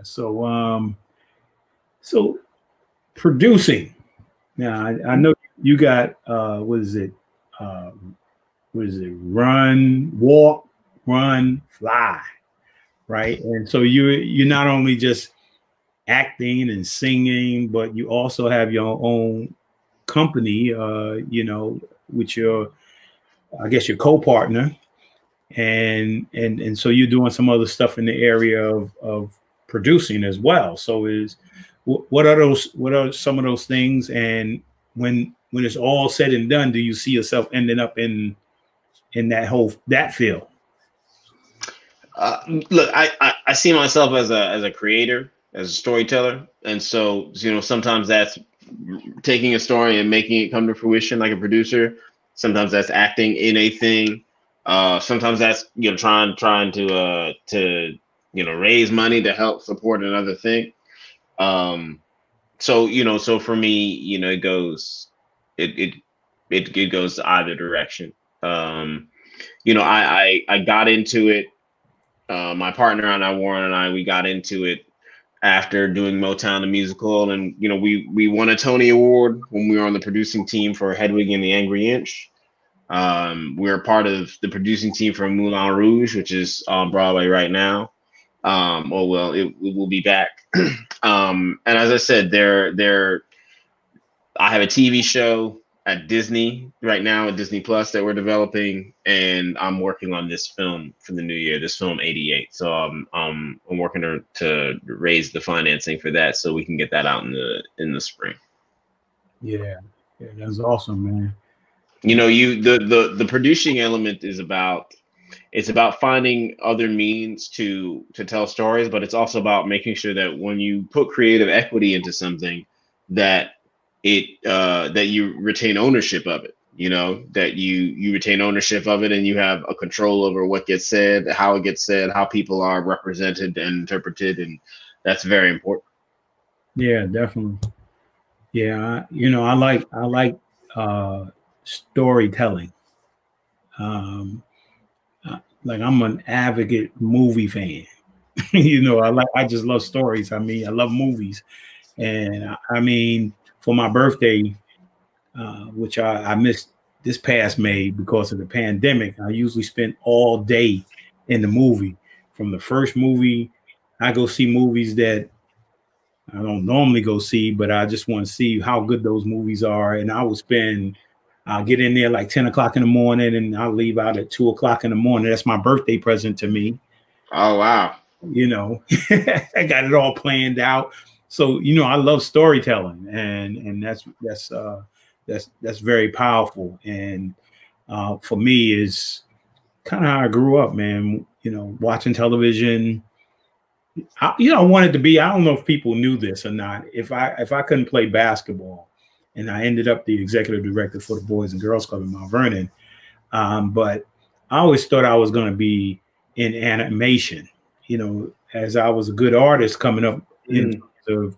So producing. Now I know you got uh what is it? Run, walk, run, fly, right? And so you're not only just acting and singing, but you also have your own company, with your, I guess, your co-partner, and so you're doing some other stuff in the area of producing as well. So what are those? What are some of those things? And when it's all said and done, do you see yourself ending up in that field?
Look, I see myself as a creator, as a storyteller, and so you know sometimes that's taking a story and making it come to fruition like a producer. Sometimes that's acting in a thing. Sometimes that's trying to raise money to help support another thing. Um, so for me, it it it goes either direction. Um, I got into it. My partner and I, Warren and I, we got into it after doing Motown the musical, and we won a Tony Award when we were on the producing team for Hedwig and the Angry Inch. We're part of the producing team for Moulin Rouge, which is on Broadway right now. Oh well, it will be back. And as I said, I have a TV show at Disney right now, at Disney Plus, that we're developing, and I'm working on this film for the new year. This film 88. So I'm working to raise the financing for that so we can get that out in the spring.
Yeah, that's awesome, man.
You know, the producing element is about finding other means to tell stories, but it's also about making sure that when you put creative equity into something, that that you retain ownership of it. You know, that you retain ownership of it, and you have a control over what gets said, how it gets said, how people are represented and interpreted, and that's very important.
Yeah, definitely. Yeah, I like storytelling. Um, like I'm an advocate movie fan. I just love stories. I mean, I love movies, and I mean, for my birthday, which I missed this past May because of the pandemic, I usually spend all day in the movie. From the first movie, I go see movies that I don't normally go see, but I just want to see how good those movies are. And I'll get in there like 10 o'clock in the morning, and I'll leave out at 2 o'clock in the morning. That's my birthday present to me.
Oh, wow.
I got it all planned out. So, I love storytelling, and that's very powerful. And for me is kind of how I grew up, man, watching television. I wanted to be, I don't know if people knew this or not. If I couldn't play basketball, and I ended up the executive director for the Boys and Girls Club in Mount Vernon, but I always thought I was going to be in animation, as I was a good artist coming up in terms of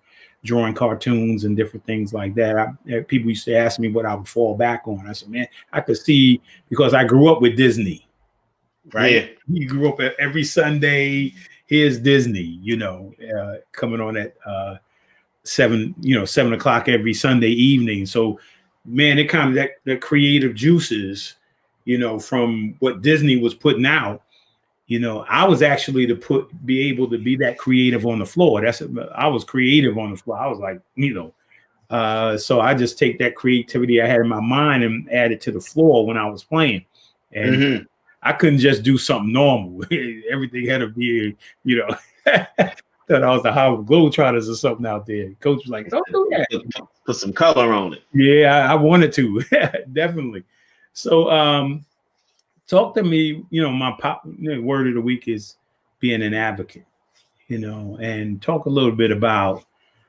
drawing cartoons and different things like that. People used to ask me what I would fall back on. I said, man, I could see, because I grew up with Disney, right?
Yeah.
You grew up every Sunday. Here's Disney, coming on at 7 o'clock every Sunday evening. So, man, it kind of the creative juices, from what Disney was putting out. I was actually be able to be that creative on the floor. I was creative on the floor. I was like, so I just take that creativity I had in my mind and add it to the floor when I was playing. And I couldn't just do something normal. Everything had to be, that I was the Harlem Globetrotters or something out there. Coach was like, don't do that.
Put some color on it.
Yeah, I wanted to. Definitely. So talk to me, my word of the week is being an advocate, and talk a little bit about,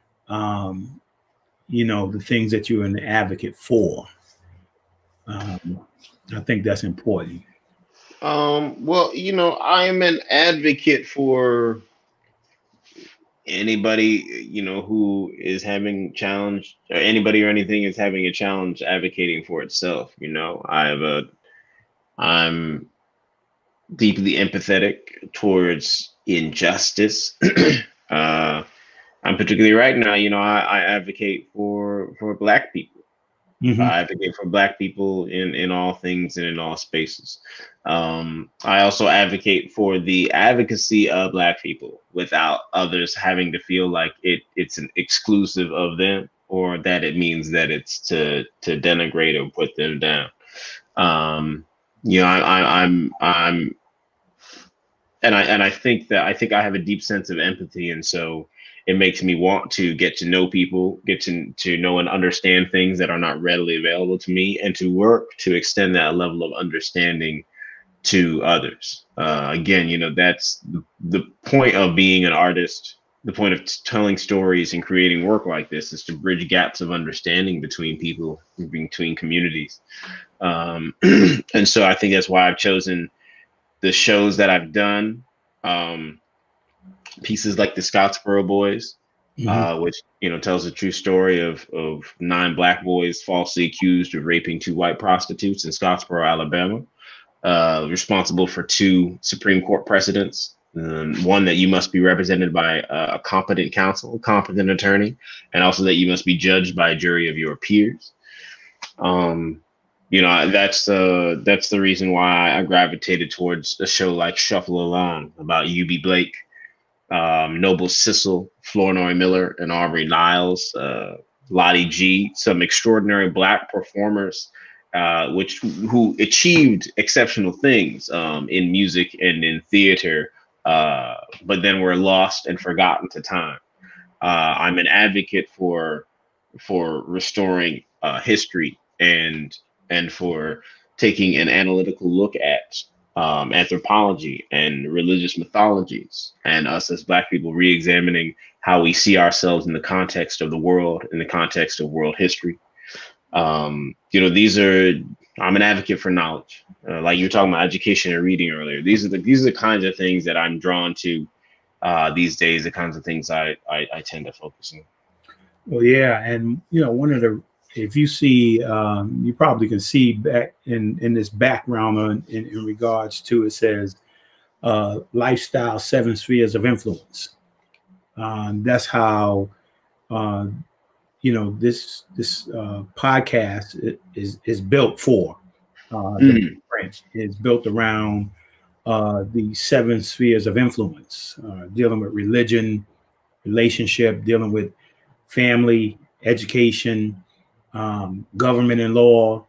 the things that you're an advocate for. I think that's important.
Well, I am an advocate for anybody, who is having challenge, or anybody or anything is having a challenge advocating for itself. I'm deeply empathetic towards injustice. I'm particularly right now, I advocate for Black people. I advocate for Black people in all things and in all spaces. I also advocate for the advocacy of Black people without others having to feel like it's an exclusive of them, or that it means that it's to denigrate or put them down. I think I have a deep sense of empathy, and so it makes me want to get to know people, get to know and understand things that are not readily available to me, and to work to extend that level of understanding to others. Again, that's the point of being an artist. The point of telling stories and creating work like this is to bridge gaps of understanding between people, between communities. And so I think that's why I've chosen the shows that I've done. Pieces like the Scottsboro Boys, which tells a true story of 9 Black boys falsely accused of raping 2 white prostitutes in Scottsboro, Alabama, responsible for 2 Supreme Court precedents. One, that you must be represented by a competent counsel, a competent attorney, and also that you must be judged by a jury of your peers. That's the reason why I gravitated towards a show like Shuffle Along about UB Blake, Noble Sissel, Flournoy Miller, and Aubrey Niles, Lottie G, some extraordinary Black performers, who achieved exceptional things in music and in theater, but then were lost and forgotten to time. I'm an advocate for restoring history and for taking an analytical look at anthropology and religious mythologies, and us as Black people re-examining how we see ourselves in the context of the world, in the context of world history. I'm an advocate for knowledge. Like you were talking about education and reading earlier. These are the kinds of things that I'm drawn to these days, the kinds of things I tend to focus on.
Well, yeah. And, if you see, you probably can see back in this background in regards to, it says lifestyle 7 spheres of influence. That's how, this podcast is built for. BluePrint is built around the 7 spheres of influence, dealing with religion, relationship, dealing with family, education, government and law,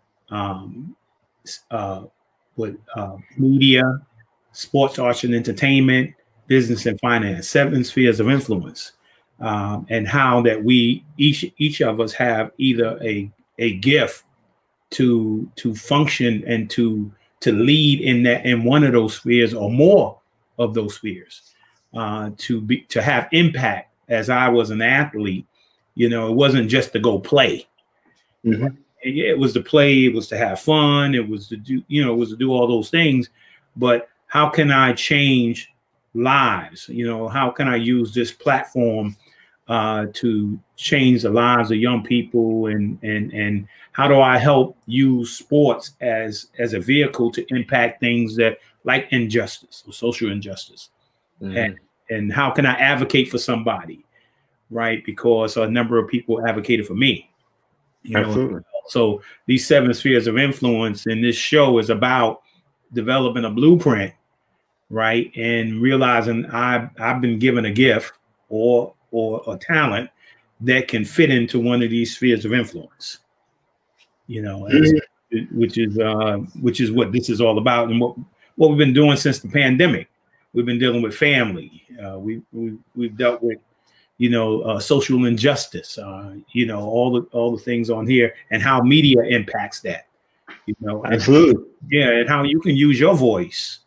media, sports, arts and entertainment, business and finance, 7 spheres of influence, and how that we each of us have either a gift to function and to lead in one of those spheres or more of those spheres, to have impact. As I was an athlete, it wasn't just to go play. It was to play. It was to have fun. It was to do, all those things. But how can I change lives? How can I use this platform to change the lives of young people, and how do I help use sports as a vehicle to impact things that like injustice or social injustice, and how can I advocate for somebody, right? Because a number of people advocated for me, you know.
Absolutely.
So these 7 spheres of influence in this show is about developing a blueprint, right? And realizing I've been given a gift or a talent that can fit into one of these spheres of influence, you know, which is what this is all about, and what we've been doing since the pandemic. We've been dealing with family. We've dealt with, you know, social injustice. You know, all the things on here, and how media impacts that. You know,
Absolutely.
and how you can use your voice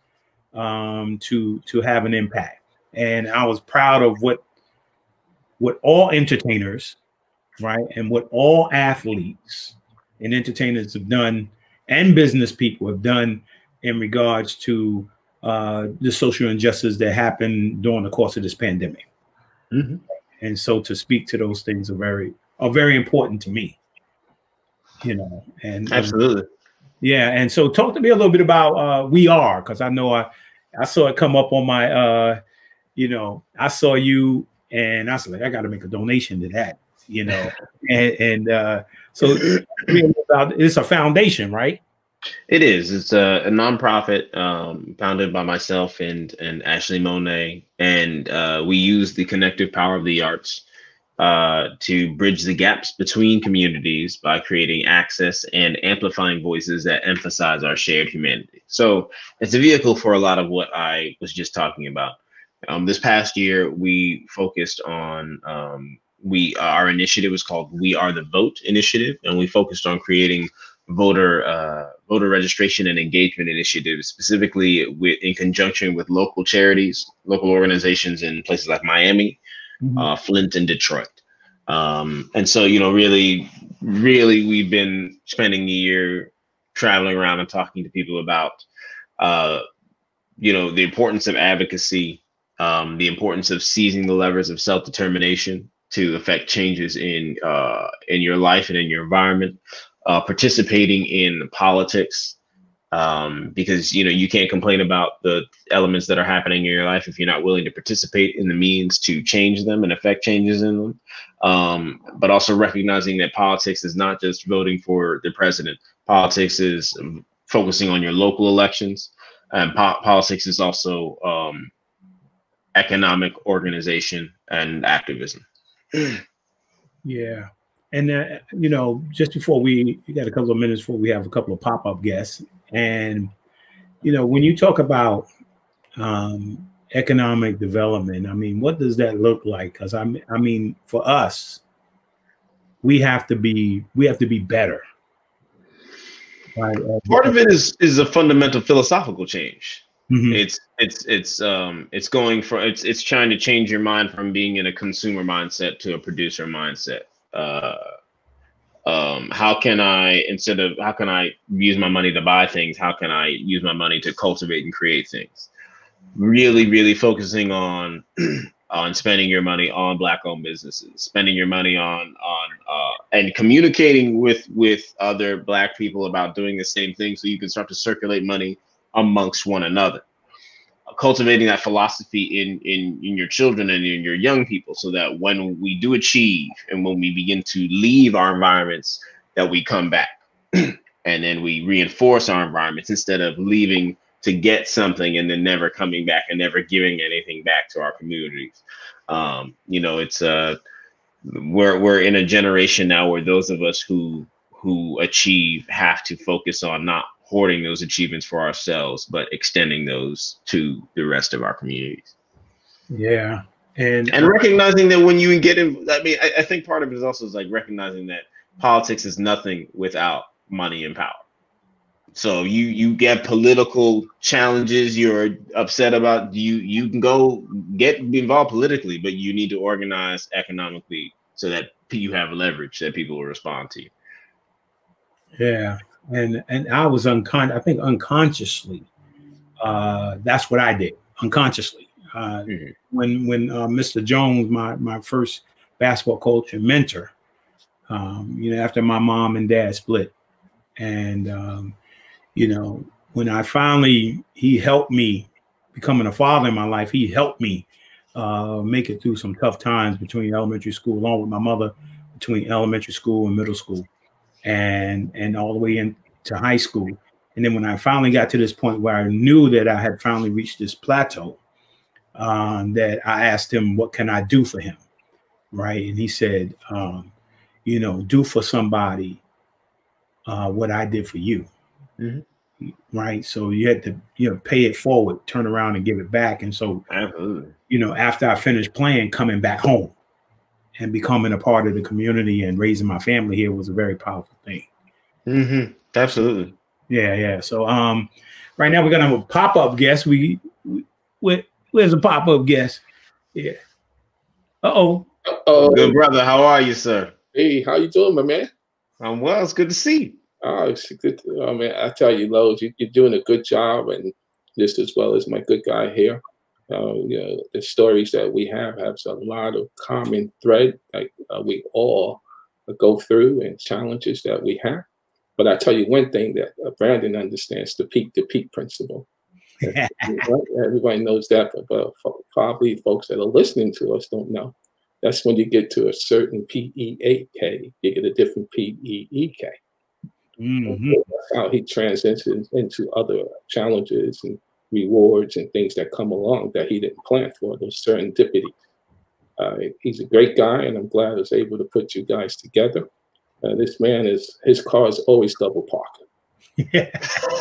to have an impact. And I was proud of what all entertainers, right, and what all athletes and entertainers have done, and business people have done in regards to the social injustice that happened during the course of this pandemic. And so to speak to those things are very important to me, you know. And
absolutely.
Yeah. And so talk to me a little bit about We Are, because I know I saw it come up on my, you know, I saw you and I was like, I got to make a donation to that, you know. So it's a foundation, right?
It is. It's a nonprofit founded by myself and Ashley Monet, and we use the connective power of the arts to bridge the gaps between communities by creating access and amplifying voices that emphasize our shared humanity. So it's a vehicle for a lot of what I was just talking about. This past year, we focused on our initiative was called We Are the Vote Initiative, and we focused on creating voter registration and engagement initiatives, specifically in conjunction with local charities, local organizations in places like Miami, Flint, and Detroit. And so, you know, really, we've been spending the year traveling around and talking to people about, you know, the importance of advocacy, the importance of seizing the levers of self-determination to affect changes in your life and in your environment, participating in politics, because, you know, you can't complain about the elements that are happening in your life if you're not willing to participate in the means to change them and affect changes in them. But also recognizing that politics is not just voting for the president. Politics is focusing on your local elections, and politics is also economic organization and activism.
Yeah. And, you know, just before we got a couple of minutes before we have a couple of pop-up guests. And, you know, when you talk about economic development, I mean, what does that look like? Because I mean, for us, we have to be better. Right?
Part of it is a fundamental philosophical change. It's trying to change your mind from being in a consumer mindset to a producer mindset. How can I use my money to buy things? How can I use my money to cultivate and create things? Really focusing on spending your money on Black-owned businesses, spending your money on and communicating with other Black people about doing the same thing, so you can start to circulate money amongst one another. Cultivating that philosophy in your children and in your young people, so that when we do achieve and when we begin to leave our environments, that we come back and then we reinforce our environments instead of leaving to get something and then never coming back and never giving anything back to our communities. You know, it's we're in a generation now where those of us who achieve have to focus on not hoarding those achievements for ourselves, but extending those to the rest of our communities.
Yeah. And
recognizing that when you get in, I mean, I think part of it is also like recognizing that politics is nothing without money and power. So you get political challenges you're upset about, you can go get involved politically, but you need to organize economically so that you have leverage that people will respond to you.
Yeah. And I was unconsciously, that's what I did unconsciously. When Mr. Jones, my first basketball coach and mentor. After my mom and dad split, and when I finally, he helped me becoming a father in my life. He helped me make it through some tough times between elementary school, along with my mother, between elementary school and middle school, and all the way into high school. And then when I finally got to this point where I knew that I had finally reached this plateau, that I asked him, what can I do for him? Right. And he said, do for somebody what I did for you. Mm-hmm. Right. So you had to, pay it forward, turn around and give it back. And so, absolutely. After I finished playing, coming back home and becoming a part of the community and raising my family here was a very powerful thing.
Mm-hmm. Absolutely.
Yeah. Yeah. So, right now we're going to have a pop-up guest. Where's a pop-up guest? Yeah. Uh-oh.
Good brother. How are you, sir?
Hey, how you doing, my man?
I'm well. It's good to see you.
Oh, it's good. Man, I tell you, Lowe's, you're doing a good job, and just as well as my good guy here. The stories that we have a lot of common thread, like we all go through, and challenges that we have. But I tell you one thing that Brandon understands: the peak principle. Everybody knows that, but probably folks that are listening to us don't know. That's when you get to a certain PEAK, you get a different PEEK. Mm-hmm. That's how he transitions into other challenges and rewards and things that come along that he didn't plan for, those serendipities. He's a great guy, and I'm glad I was able to put you guys together. This man his car is always double parked.
Yeah.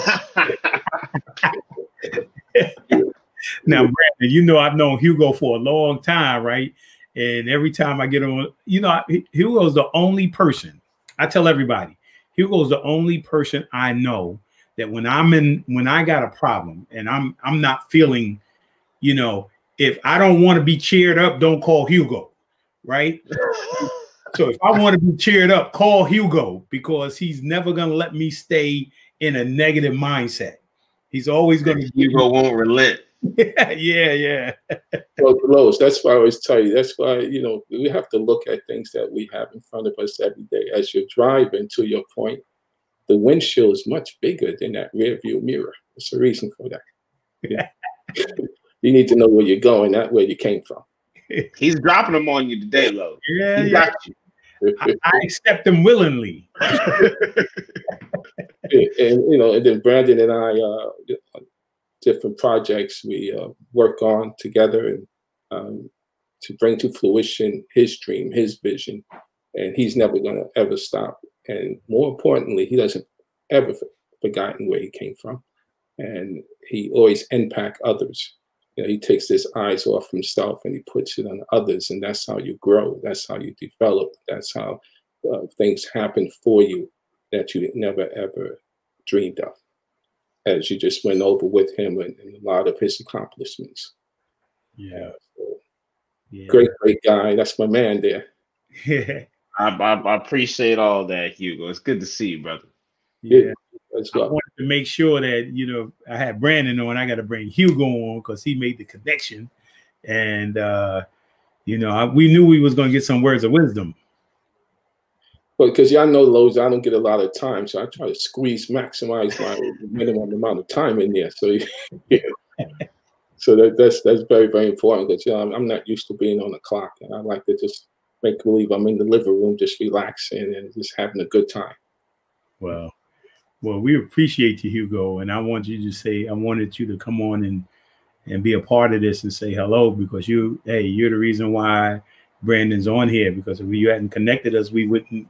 Now, Brandon, I've known Hugo for a long time, right? And every time I get on, Hugo's the only person, I tell everybody, Hugo's the only person I know that when I got a problem and I'm not feeling, if I don't want to be cheered up, don't call Hugo, right? So if I want to be cheered up, call Hugo, because he's never going to let me stay in a negative mindset. He's always going to.
Hugo won't relent.
Yeah.
Well, Lowe's, that's why I always tell you. That's why, we have to look at things that we have in front of us every day. As you're driving, to your point, the windshield is much bigger than that rear view mirror. There's a reason for that. Yeah. You need to know where you're going, not where you came from.
He's dropping them on you today, Lowe's.
Yeah, he got you. I accept them willingly.
And then Brandon and I, different projects we work on together, and to bring to fruition his dream, his vision, and he's never going to ever stop. And more importantly, he doesn't ever forgotten where he came from, and he always impact others. He takes his eyes off himself and he puts it on others, and that's how you grow. That's how you develop. That's how things happen for you that you never ever dreamed of, as you just went over with him and a lot of his accomplishments.
Yeah.
Great guy. That's my man there.
Yeah.
I appreciate all that, Hugo. It's good to see you, brother.
Yeah. I wanted to make sure that, I had Brandon on. I got to bring Hugo on because he made the connection. And, we knew we was going to get some words of wisdom.
Well, because y'all know, Lowe's, I don't get a lot of time. So I try to maximize my minimum amount of time in there. So, so that's very, very important, because, I'm not used to being on the clock. And I like to just make believe I'm in the living room, just relaxing and just having a good time.
Well, we appreciate you, Hugo, and I wanted you to come on and be a part of this and say hello, because you're the reason why Brandon's on here, because if you hadn't connected us, we wouldn't,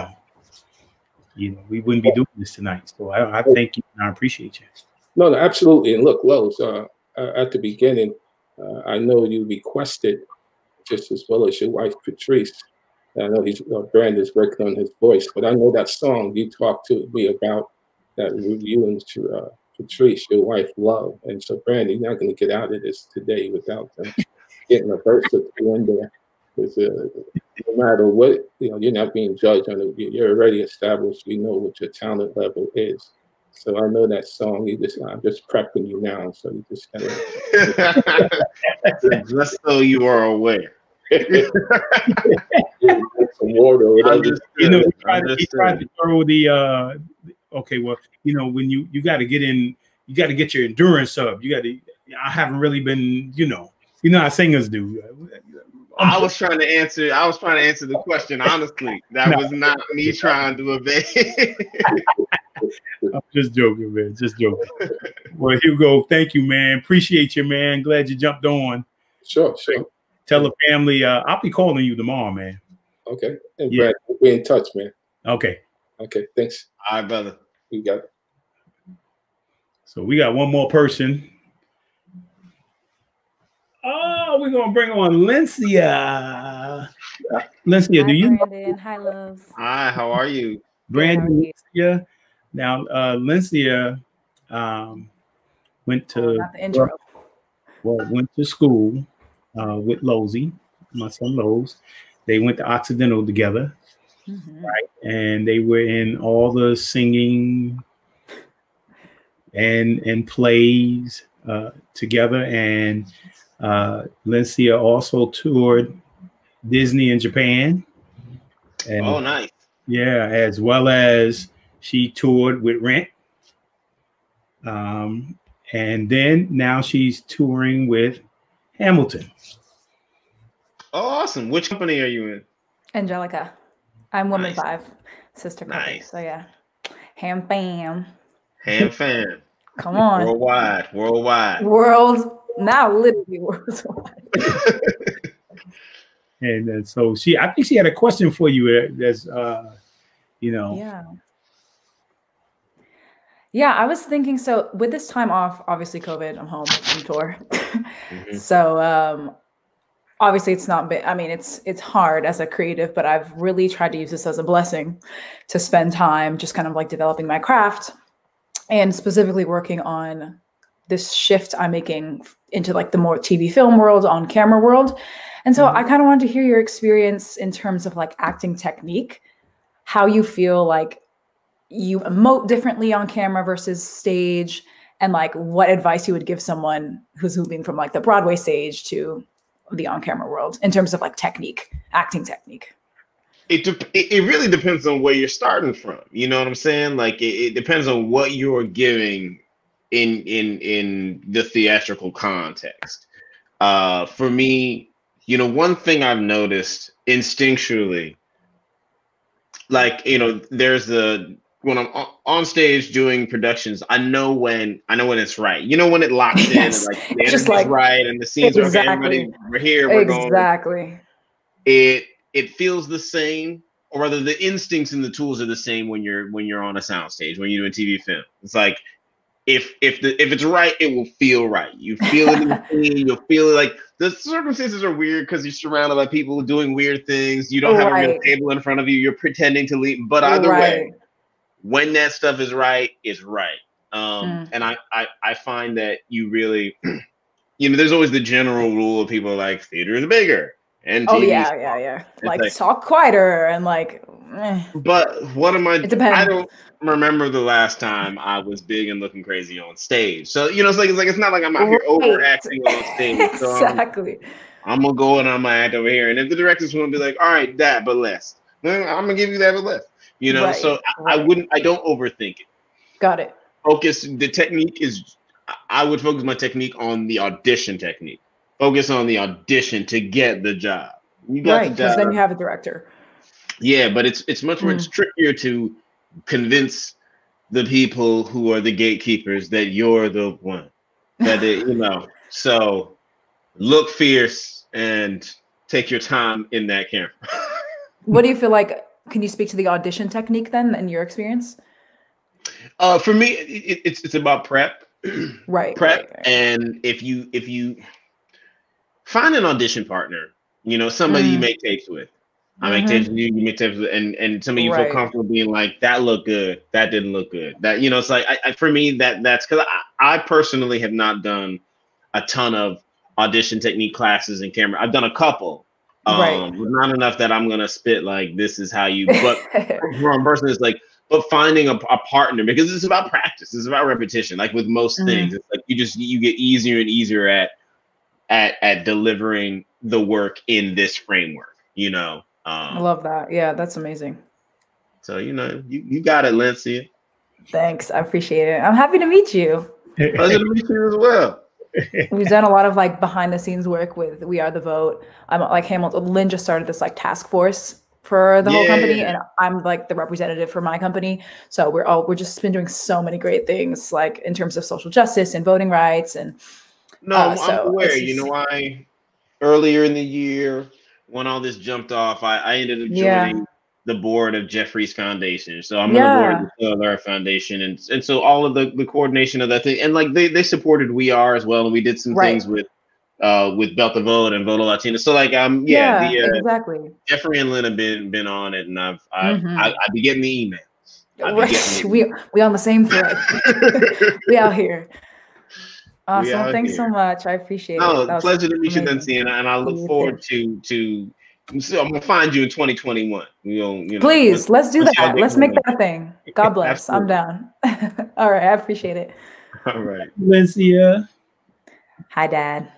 we wouldn't be doing this tonight. So I thank you and I appreciate you.
No, absolutely. And look, Lowe's, at the beginning, I know you requested, just as well as your wife, Patrice. I know Brandon's working on his voice, but I know that song you talked to me about, that you and Patrice, your wife, love. And so, Brandon, you're not going to get out of this today without getting a verse or two in there. Because no matter what, you're not being judged on it. You're already established. We know what your talent level is. So I know that song. I'm just prepping you now. So you just kind of
just so you are aware.
Some water or whatever.
You know, he tried to throw the okay, well, you know, when you got to get in, you got to get your endurance up. You got to. I haven't really been, you know how singers do.
I was trying to answer the question honestly. That was not me trying to evade.
I'm just joking, man. Just joking. Well, Hugo, thank you, man. Appreciate you, man. Glad you jumped on.
Sure.
Tell the family I'll be calling you tomorrow, man.
Okay. And Brad, we'll be in touch, man.
Okay.
Thanks.
All right, brother.
You got it.
So we got one more person. Oh, we're gonna bring on Lencia. Lencia,
Hi,
do you
Brandon. Hi, loves.
Hi, how are you?
Brandon, Lencia. Now, Lencia went to
Not the intro.
went to school with Losey, my son Lose. They went to Occidental together, right? And they were in all the singing and plays together. And Lencia also toured Disney in Japan. And,
oh, nice.
Yeah, as well as she toured with Rent. And then now she's touring with Hamilton.
Oh, awesome. Which company are you in?
Angelica. I'm Woman
Nice.
5, sister company.
Nice.
So yeah. Ham fam.
Ham fan.
Come on.
Worldwide.
World. Now literally worldwide.
And so I think she had a question for you as you know.
Yeah. Yeah, I was thinking, so with this time off, obviously COVID, I'm home from tour. So obviously it's not been, I mean, it's hard as a creative, but I've really tried to use this as a blessing to spend time just kind of like developing my craft and specifically working on this shift I'm making into like the more TV film world, on camera world. And so I kind of wanted to hear your experience in terms of like acting technique, how you feel like you emote differently on camera versus stage, and like what advice you would give someone who's moving from like the Broadway stage to the on-camera world in terms of like technique, acting technique.
It really depends on where you're starting from. You know what I'm saying? Like it depends on what you're giving in the theatrical context. For me, you know, one thing I've noticed instinctually, like, you know, when I'm on stage doing productions, I know when it's right. You know, when it locks in, and like the energy's like, right, and the scenes are okay, everybody, we're here, we're going.
Exactly.
It feels the same, or rather, the instincts and the tools are the same when you're on a soundstage, when you're doing TV film. It's like if it's right, it will feel right. You feel it in the scene, you'll feel it. Like the circumstances are weird because you're surrounded by people doing weird things. You don't have a real table in front of you. You're pretending to leave, but either way, when that stuff is right, it's right. And I find that you really, you know, there's always the general rule of people like theater is bigger and TV
yeah. Like talk quieter and like.
But what am I?
It depends.
I don't remember the last time I was big and looking crazy on stage. So you know, it's not like I'm out here overacting on stage.
Exactly.
So I'm gonna go and I'm gonna act over here, and if the director's gonna be like, all right, that but less, then I'm gonna give you that but less. You know, so I don't overthink it.
Got it.
The technique is, I would focus my technique on the audition technique. Focus on the audition to get the job. You got the job.
Because then you have a director.
Yeah, but it's much more, it's trickier to convince the people who are the gatekeepers that you're the one. That you know, so look fierce and take your time in that camera.
What do you feel like? Can you speak to the audition technique then, in your experience?
For me, it's about prep.
Right.
And if you find an audition partner, you know, somebody you make tapes with. I make tapes with you, you make tapes with, and some of you feel comfortable being like, that looked good, that didn't look good. That, you know, it's like, for me, that's because I personally have not done a ton of audition technique classes in camera. I've done a couple. Not enough that I'm gonna spit like this is how you, but one person is like, but finding a partner, because it's about practice, it's about repetition. Like with most things, it's like you get easier and easier at delivering the work in this framework, you know.
I love that. Yeah, that's amazing.
So, you know, you got it, Lindsay.
Thanks. I appreciate it. I'm happy to meet you.
Pleasure to meet you as well.
We've done a lot of like behind the scenes work with We Are the Vote. I'm like Hamilton. Lynn just started this like task force for the whole company, and I'm like the representative for my company. So we're just been doing so many great things, like in terms of social justice and voting rights. And
I'm aware. You know, earlier in the year when all this jumped off, I ended up joining the board of Jeffrey's Foundation. So I'm on the board of the Still Alive Foundation, and so all of the coordination of that thing, and like they supported We Are as well, and we did some things with Belt the Vote and Voto Latino. So like
exactly.
Jeffrey and Lynn have been on it, and I'd be getting the emails.
We on the same thread. We out here. Awesome. Thanks so much. I appreciate it.
No, pleasure to meet you, Nancy, and I look forward to. So I'm gonna find you in 2021.
Please, let's do that. Let's make that a thing. God bless. I'm down. All right, I appreciate it.
All right,
Valencia.
Hi, Dad.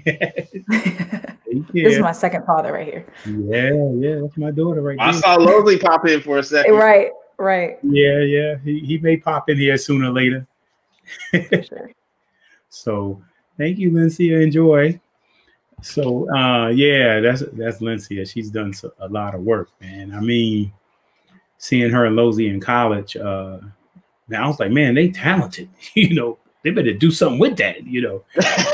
This
is my second father right here.
Yeah, that's my daughter right there.
I saw Losley pop in for a second.
Right.
Yeah. He may pop in here sooner or later.
For sure.
So thank you, Lindsay. Enjoy. So that's Lindsay. She's done a lot of work, man. I mean, seeing her and Losley in college, now I was like, man, they talented. You know, they better do something with that, you know.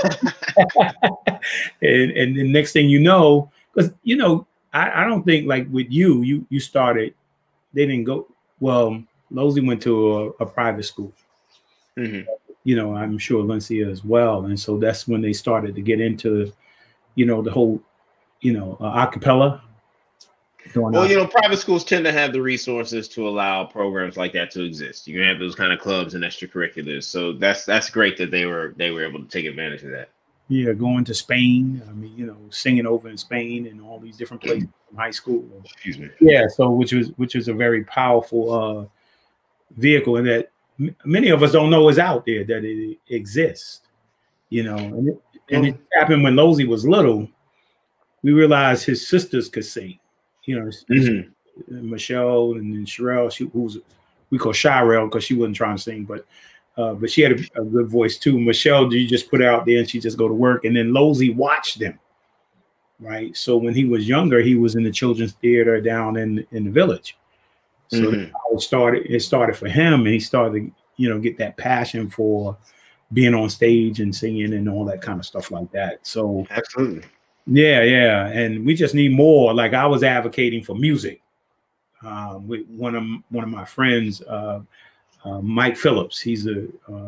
and the next thing you know, because you know, I don't think like with you started, they didn't go well, Losley went to a private school.
Mm-hmm.
You know, I'm sure Lindsay as well. And so that's when they started to get into, you know, the whole, you know, acapella.
Well, you know, private schools tend to have the resources to allow programs like that to exist. You can have those kind of clubs and extracurriculars. So that's great that they were able to take advantage of that.
Yeah, going to Spain. I mean, you know, singing over in Spain and all these different places in high school.
Excuse me.
Yeah, so which was a very powerful vehicle, and that many of us don't know is out there, that it exists. You know, and it happened when Losley was little. We realized his sisters could sing. You know, Michelle and then Sherelle, we call Shirelle because she wasn't trying to sing, but she had a good voice too. Michelle, you just put out there and she just go to work, and then Losley watched them, right? So when he was younger, he was in the children's theater down in the village. So it started for him, and he started, you know, get that passion for being on stage and singing and all that kind of stuff like that. So
absolutely.
Yeah. And we just need more. Like I was advocating for music with one of my friends, Mike Phillips. He's a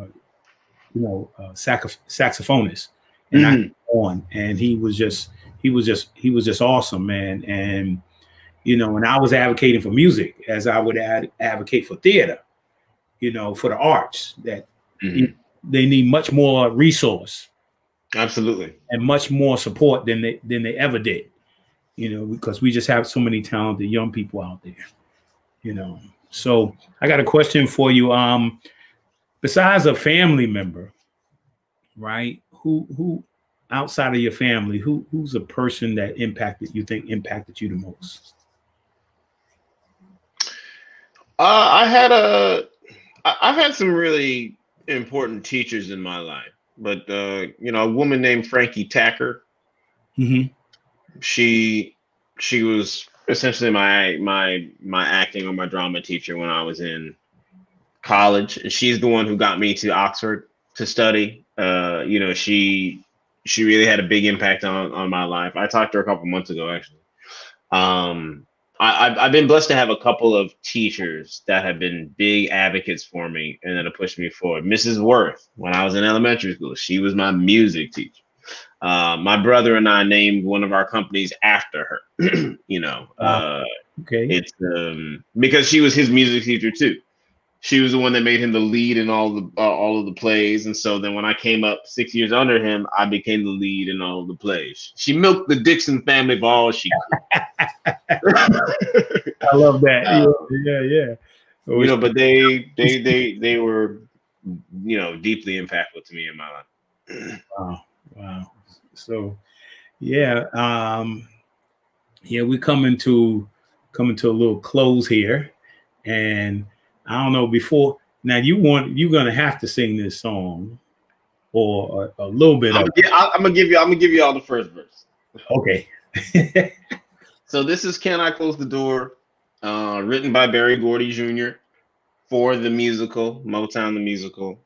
saxophonist, and he was just awesome, man. And you know, and I was advocating for music as I would advocate for theater, you know, for the arts, that they need much more resource.
Absolutely.
And much more support than they ever did, you know, because we just have so many talented young people out there, you know. So I got a question for you. Besides a family member, right? Who outside of your family, who's a person that impacted you the most?
I've had some really important teachers in my life, but you know, a woman named Frankie Tacker. She was essentially my acting or my drama teacher when I was in college. And she's the one who got me to Oxford to study. You know, she really had a big impact on my life. I talked to her a couple months ago, actually. I've been blessed to have a couple of teachers that have been big advocates for me and that have pushed me forward. Mrs. Worth, when I was in elementary school, she was my music teacher. My brother and I named one of our companies after her. You know,
okay,
it's because she was his music teacher too. She was the one that made him the lead in all of the plays, and so then when I came up 6 years under him, I became the lead in all of the plays. She milked the Dixon family for all she could.
I love that. Yeah.
You know, but they were, you know, deeply impactful to me in my life.
Wow. So, Yeah. Yeah, we're coming to a little close here. And I don't know, before now you're gonna have to sing this song or a little bit of it.
I'm gonna give you all the first verse.
Okay.
So this is Can I Close the Door, written by Berry Gordy Jr. for the musical, Motown the musical.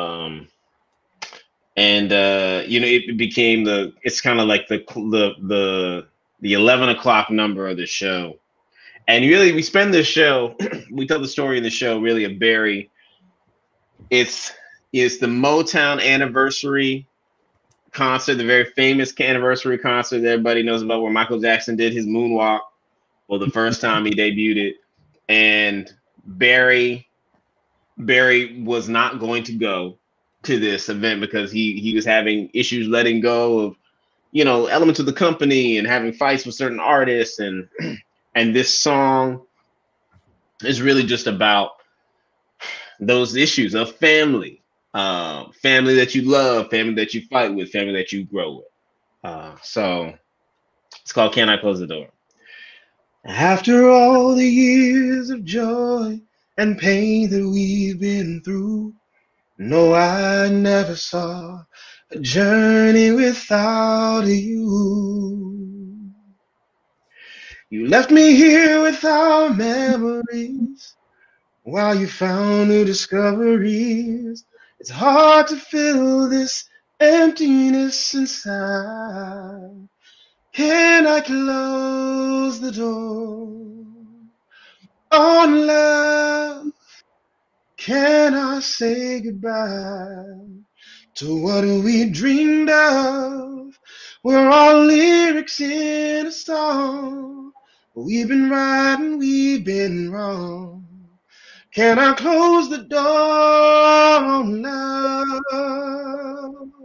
It became it's kind of like the 11 o'clock number of the show. And really, we spend this show, we tell the story in the show really of Barry. It's the Motown anniversary concert, the very famous anniversary concert that everybody knows about, where Michael Jackson did his moonwalk. Well, the first time he debuted it. And Barry was not going to go to this event because he was having issues letting go of, elements of the company and having fights with certain artists. And this song is really just about those issues of family, family that you love, family that you fight with, family that you grow with. So it's called Can I Close the Door? After all the years of joy and pain that we've been through, no, I never saw a journey without you. You left me here without memories while you found new discoveries. It's hard to fill this emptiness inside. Can I close the door on love? Can I say goodbye to what we dreamed of? We're all lyrics in a song. We've been right and we've been wrong. Can I close the door on love?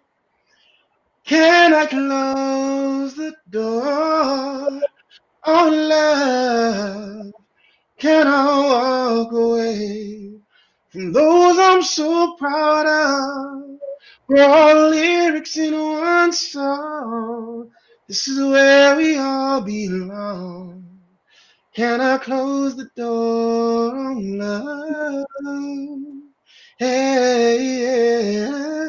Can I close the door on love? Can I walk away from those I'm so proud of? We're all lyrics in one song. This is where we all belong. Can I close the door on love? Hey,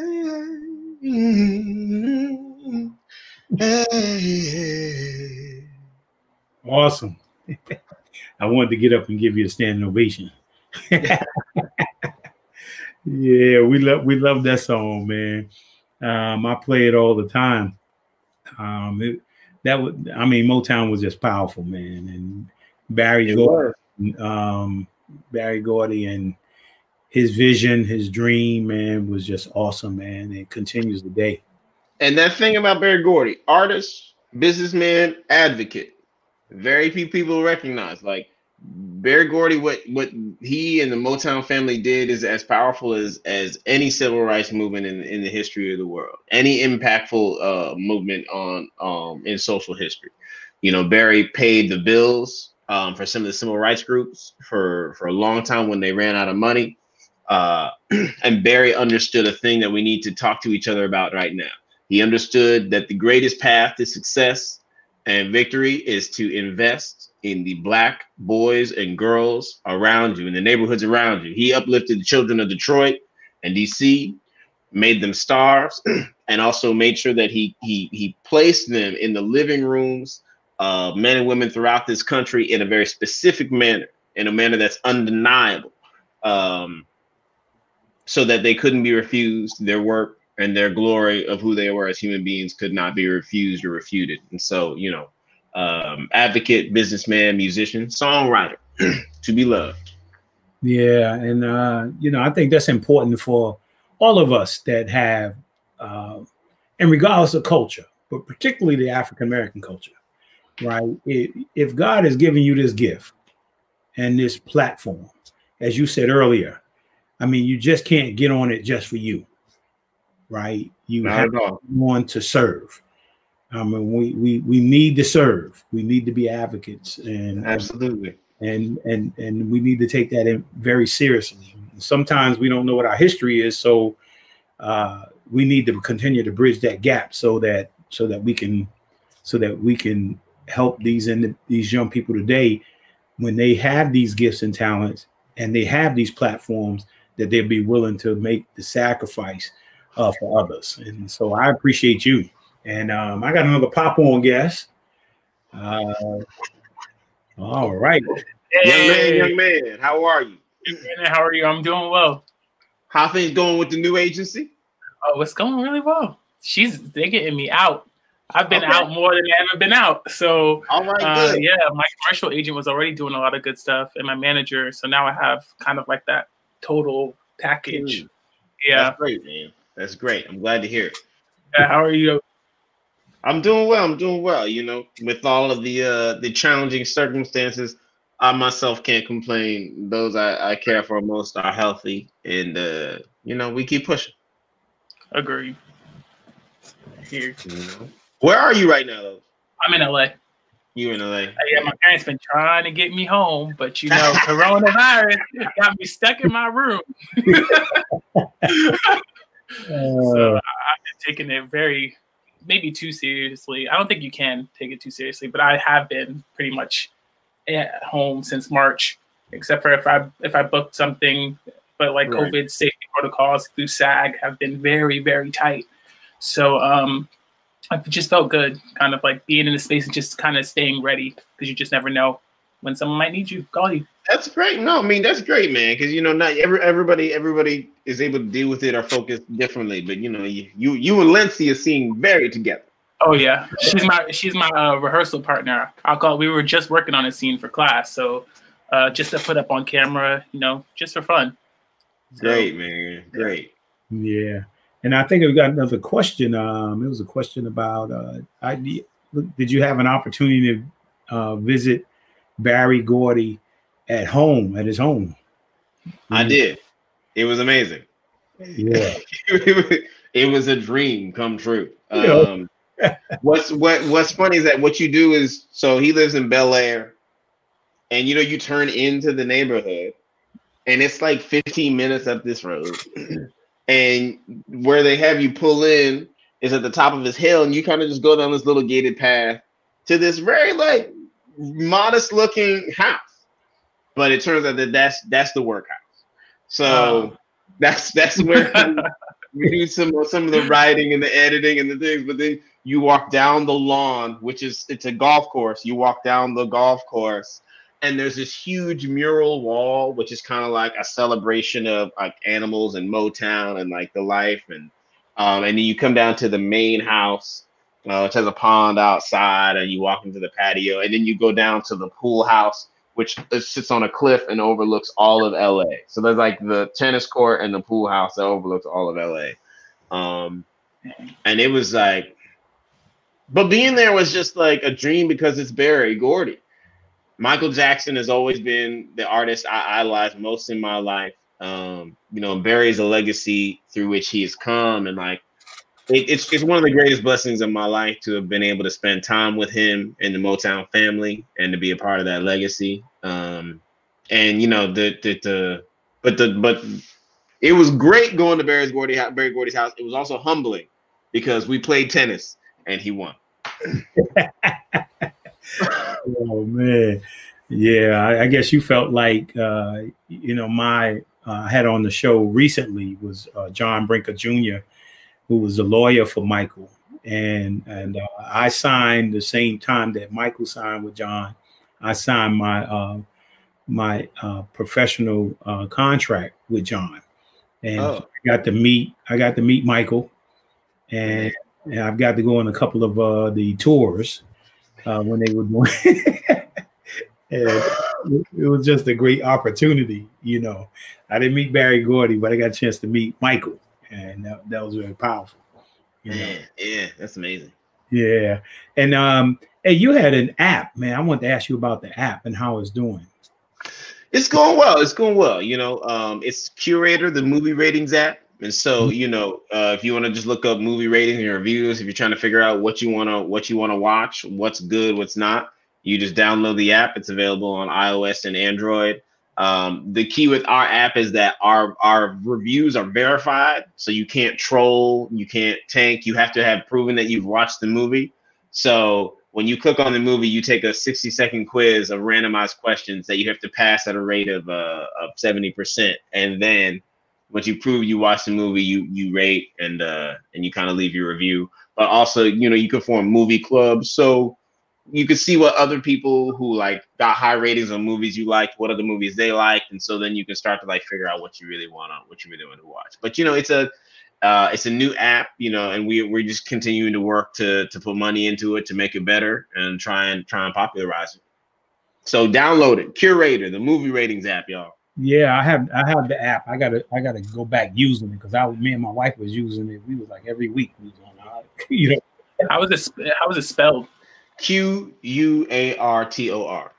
hey.
Awesome. I wanted to get up and give you a standing ovation. Yeah, we love that song, man. I play it all the time. Motown was just powerful, man. And Barry Gordy and his vision, his dream, man, was just awesome, man. It continues today.
And that thing about Barry Gordy, artist, businessman, advocate. Very few people recognize. Like Barry Gordy, what he and the Motown family did is as powerful as any civil rights movement in the history of the world. Any impactful movement in social history. Barry paid the bills for some of the civil rights groups for a long time when they ran out of money. And Barry understood a thing that we need to talk to each other about right now. He understood that the greatest path to success and victory is to invest in the Black boys and girls around you, in the neighborhoods around you. He uplifted the children of Detroit and DC, made them stars, and also made sure that he placed them in the living rooms of men and women throughout this country in a very specific manner, in a manner that's undeniable, so that they couldn't be refused. Their work and their glory of who they were as human beings could not be refused or refuted. And so, advocate, businessman, musician, songwriter, to be loved.
Yeah. And, I think that's important for all of us that have, and regardless of culture, but particularly the African-American culture, right? If God has given you this gift and this platform, as you said earlier, you just can't get on it just for you. Right, you have one to serve. We need to serve. We need to be advocates, and
absolutely,
and we need to take that in very seriously. Sometimes we don't know what our history is, so we need to continue to bridge that gap so that so that we can help these young people today when they have these gifts and talents and they have these platforms, that they'll be willing to make the sacrifice for others. And so I appreciate you. And I got another pop-on guest. All right.
Hey. Young man, how are you?
How are you? I'm doing well.
How things going with the new agency?
Oh, it's going really well. They're getting me out. I've been out more than I've ever been out. So,
all right, good.
Yeah, my commercial agent was already doing a lot of good stuff, and my manager. So now I have kind of like that total package. Yeah,
that's great, man. That's great. I'm glad to hear it.
Yeah, how are you?
I'm doing well. I'm doing well. You know, with all of the challenging circumstances, I myself can't complain. Those I care for most are healthy, and you know, we keep pushing.
Agree. Here.
Where are you right now, though?
I'm in LA.
You in LA?
Yeah, my parents been trying to get me home, but you know, coronavirus got me stuck in my room. So I've been taking it maybe too seriously. I don't think you can take it too seriously, but I have been pretty much at home since March, except for if I booked something. But like COVID safety protocols through SAG have been very, very tight. So I just felt good, kind of like being in a space and just kind of staying ready, because you just never know when someone might need you, call you.
That's great. No, I mean, that's great, man. Because, you know, not everybody is able to deal with it or focus differently. But, you know, you and Lindsay are seeing very together.
Oh, yeah. She's my rehearsal partner. We were just working on a scene for class. So just to put up on camera, you know, just for fun. So,
great, man. Great.
Yeah. And I think we got another question. It was a question about, did you have an opportunity to visit Barry Gordy at his home?
I did. It was amazing.
Yeah.
It was a dream come true. What's funny is that what you do is, so he lives in Bel Air, and you know, you turn into the neighborhood, and it's like 15 minutes up this road. And where they have you pull in is at the top of his hill, and you kind of just go down this little gated path to this very like modest looking house. But it turns out that that's the workhouse. So that's where we do some of the writing and the editing and the things. But then you walk down the lawn, it's a golf course. You walk down the golf course, and there's this huge mural wall, which is kind of like a celebration of like animals and Motown and like the life. And then you come down to the main house, which has a pond outside, and you walk into the patio, and then you go down to the pool house, which sits on a cliff and overlooks all of LA. So there's like the tennis court and the pool house that overlooks all of LA. And it was like, but being there was just like a dream because it's Barry Gordy. Michael Jackson has always been the artist I idolized most in my life. You know, Barry's a legacy through which he has come, and like it's one of the greatest blessings of my life to have been able to spend time with him and the Motown family and to be a part of that legacy. And you know, but it was great going to Barry Gordy's house. It was also humbling because we played tennis and he won.
Oh man, yeah. I guess you felt like you know, I had on the show recently was John Brinker Jr., who was a lawyer for Michael, and I signed the same time that Michael signed with John. I signed my professional contract with John, and I got to meet Michael, and I've got to go on a couple of the tours. When they were doing and it was just a great opportunity, you know. I didn't meet Barry Gordy, but I got a chance to meet Michael, and that was very powerful. You know?
Yeah, that's amazing.
Yeah, and hey, you had an app, man. I wanted to ask you about the app and how it's doing.
It's going well. It's going well. You know, it's Curator, the movie ratings app. And so, you know, if you want to just look up movie ratings and reviews, if you're trying to figure out what you want to watch, what's good, what's not, you just download the app. It's available on iOS and Android. The key with our app is that our reviews are verified, so you can't troll, you can't tank. You have to have proven that you've watched the movie. So when you click on the movie, you take a 60-second quiz of randomized questions that you have to pass at a rate of 70%, and then once you prove you watched the movie, you rate and you kind of leave your review. But also, you can form movie clubs, so you can see what other people who like got high ratings on movies you liked, what other movies they liked, and so then you can start to like figure out what you really want to watch. But it's a new app, and we're just continuing to work to put money into it to make it better and try and popularize it. So download it, Curator, the movie ratings app, y'all.
Yeah, I have the app. I gotta go back using it because me and my wife was using it. We was like every week we was on it.
How was it spelled?
Quartor.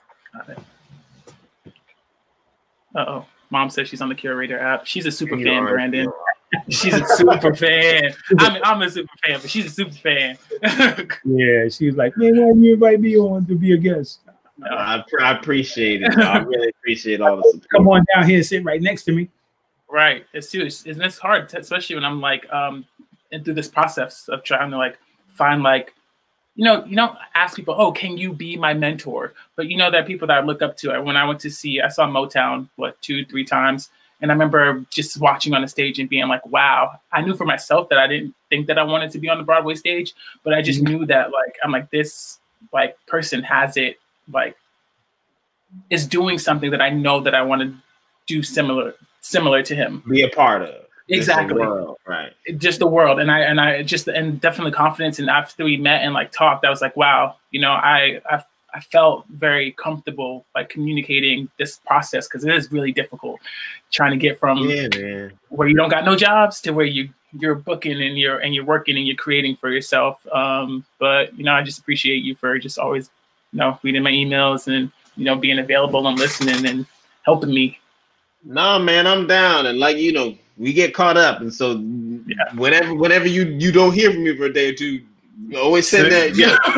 Uh-oh. Mom says she's on the Curator app. She's a super fan, Brandon. She's a super fan. I'm a super fan, but she's a super fan.
Yeah, she's like, man, why you invite me on to be a guest?
I appreciate it. I really appreciate all the support.
Come on down here and sit right next to me.
Right. It's serious. And it's hard, especially when I'm like and through this process of trying to like find like, you don't ask people, oh, can you be my mentor? But there are people that I look up to. When I went to see, I saw Motown, 2-3 times. And I remember just watching on the stage and being like, wow, I knew for myself that I didn't think that I wanted to be on the Broadway stage, but I just knew that I'm like, this like person has it, like is doing something that I know that I want to do similar to him.
Be a part of.
Exactly.
Just the world, right.
Just the world. And I definitely confidence. And after we met and like talked, I was like, wow, I felt very comfortable like communicating this process because it is really difficult trying to get from where you don't got no jobs to where you're booking and you're working and you're creating for yourself. But I just appreciate you for just always reading my emails and being available and listening and helping me.
Nah, man, I'm down. And like we get caught up, and so whenever you don't hear from me for a day or two, you always send that.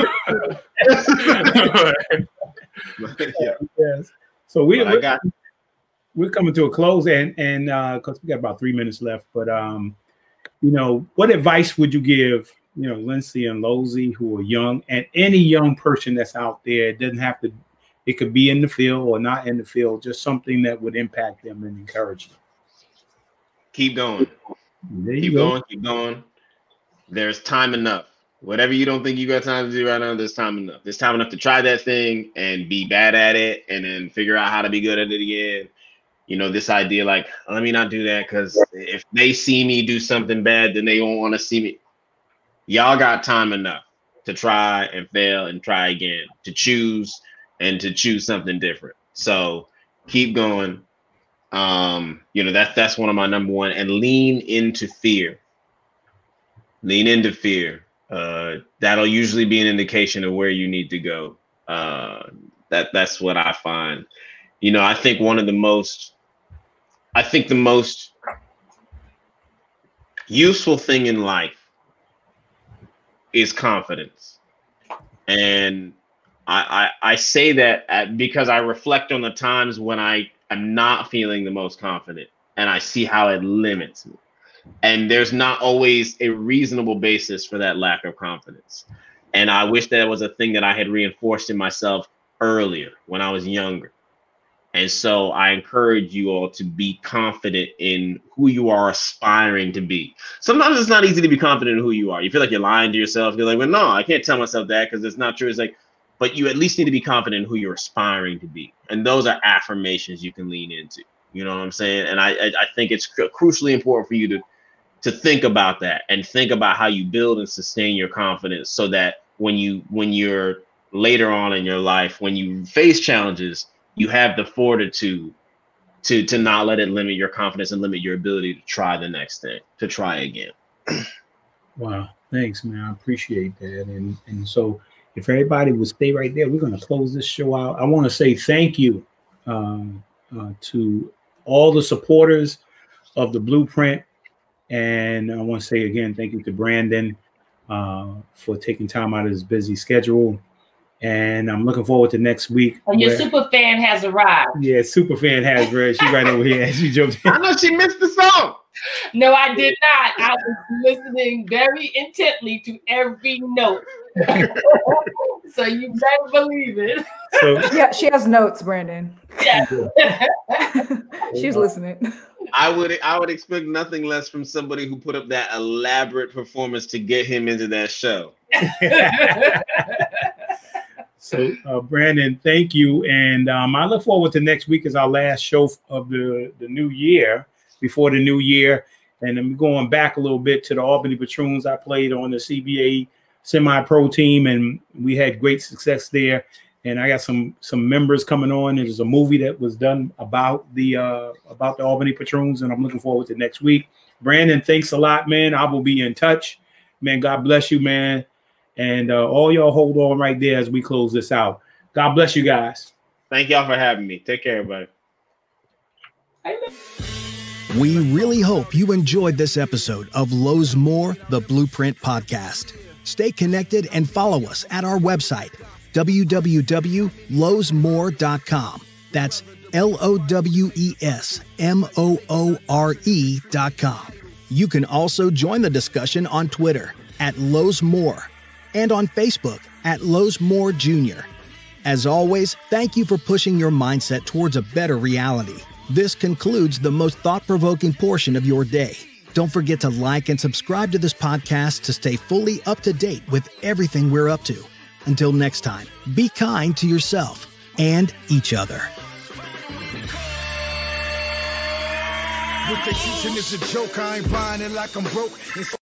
Yes. So we're coming to a close, and because we got about 3 minutes left. But what advice would you give Lindsay and Losey, who are young, and any young person that's out there? It doesn't have to. It could be in the field or not in the field. Just something that would impact them and encourage them.
Keep going. Keep going. There's time enough. Whatever you don't think you got time to do right now, there's time enough. There's time enough to try that thing and be bad at it and then figure out how to be good at it again. This idea like, let me not do that because if they see me do something bad, then they won't want to see me. Y'all got time enough to try and fail and try again, to choose and to choose something different. So keep going. That's one of my number one, and lean into fear. Lean into fear. That'll usually be an indication of where you need to go. That's what I find. I think the most useful thing in life is confidence. And I say that because I reflect on the times when I am not feeling the most confident and I see how it limits me. And there's not always a reasonable basis for that lack of confidence. And I wish that was a thing that I had reinforced in myself earlier when I was younger. And so I encourage you all to be confident in who you are aspiring to be. Sometimes it's not easy to be confident in who you are. You feel like you're lying to yourself. You're like, well, no, I can't tell myself that because it's not true. It's like, but you at least need to be confident in who you're aspiring to be. And those are affirmations you can lean into. You know what I'm saying? And I think it's crucially important for you to think about that and think about how you build and sustain your confidence so that when you're later on in your life, when you face challenges, you have the fortitude to not let it limit your confidence and limit your ability to try the next thing, to try again.
Wow. Thanks, man. I appreciate that. And so if everybody would stay right there, we're going to close this show out. I want to say thank you to all the supporters of the BluePrint. And I want to say again, thank you to Brandon for taking time out of his busy schedule. And I'm looking forward to next week.
And your super fan has arrived.
Yeah, super fan has arrived. She's right over here. She jumped in.
I know she missed the song.
No, I did not. I was listening very intently to every note. So you better believe it.
So,
Yeah, she has notes, Brandon.
Yeah.
She's listening.
I would expect nothing less from somebody who put up that elaborate performance to get him into that show.
So, Brandon, thank you. And I look forward to next week as our last show of the new year, before the new year. And I'm going back a little bit to the Albany Patroons. I played on the CBA semi-pro team, and we had great success there. And I got some members coming on. There's a movie that was done about the Albany Patroons, and I'm looking forward to next week. Brandon, thanks a lot, man. I will be in touch. Man, God bless you, man. And all y'all hold on right there as we close this out. God bless you guys.
Thank y'all for having me. Take care, everybody.
We really hope you enjoyed this episode of Lowe's More, the BluePrint podcast. Stay connected and follow us at our website, www.lowesmore.com. That's LOWESMOORE.com. You can also join the discussion on Twitter at Lowe's More and on Facebook at Lowe's More Jr. As always, thank you for pushing your mindset towards a better reality. This concludes the most thought-provoking portion of your day. Don't forget to like and subscribe to this podcast to stay fully up to date with everything we're up to. Until next time, be kind to yourself and each other.
What they teaching is a joke, I ain't buying it like I'm broke.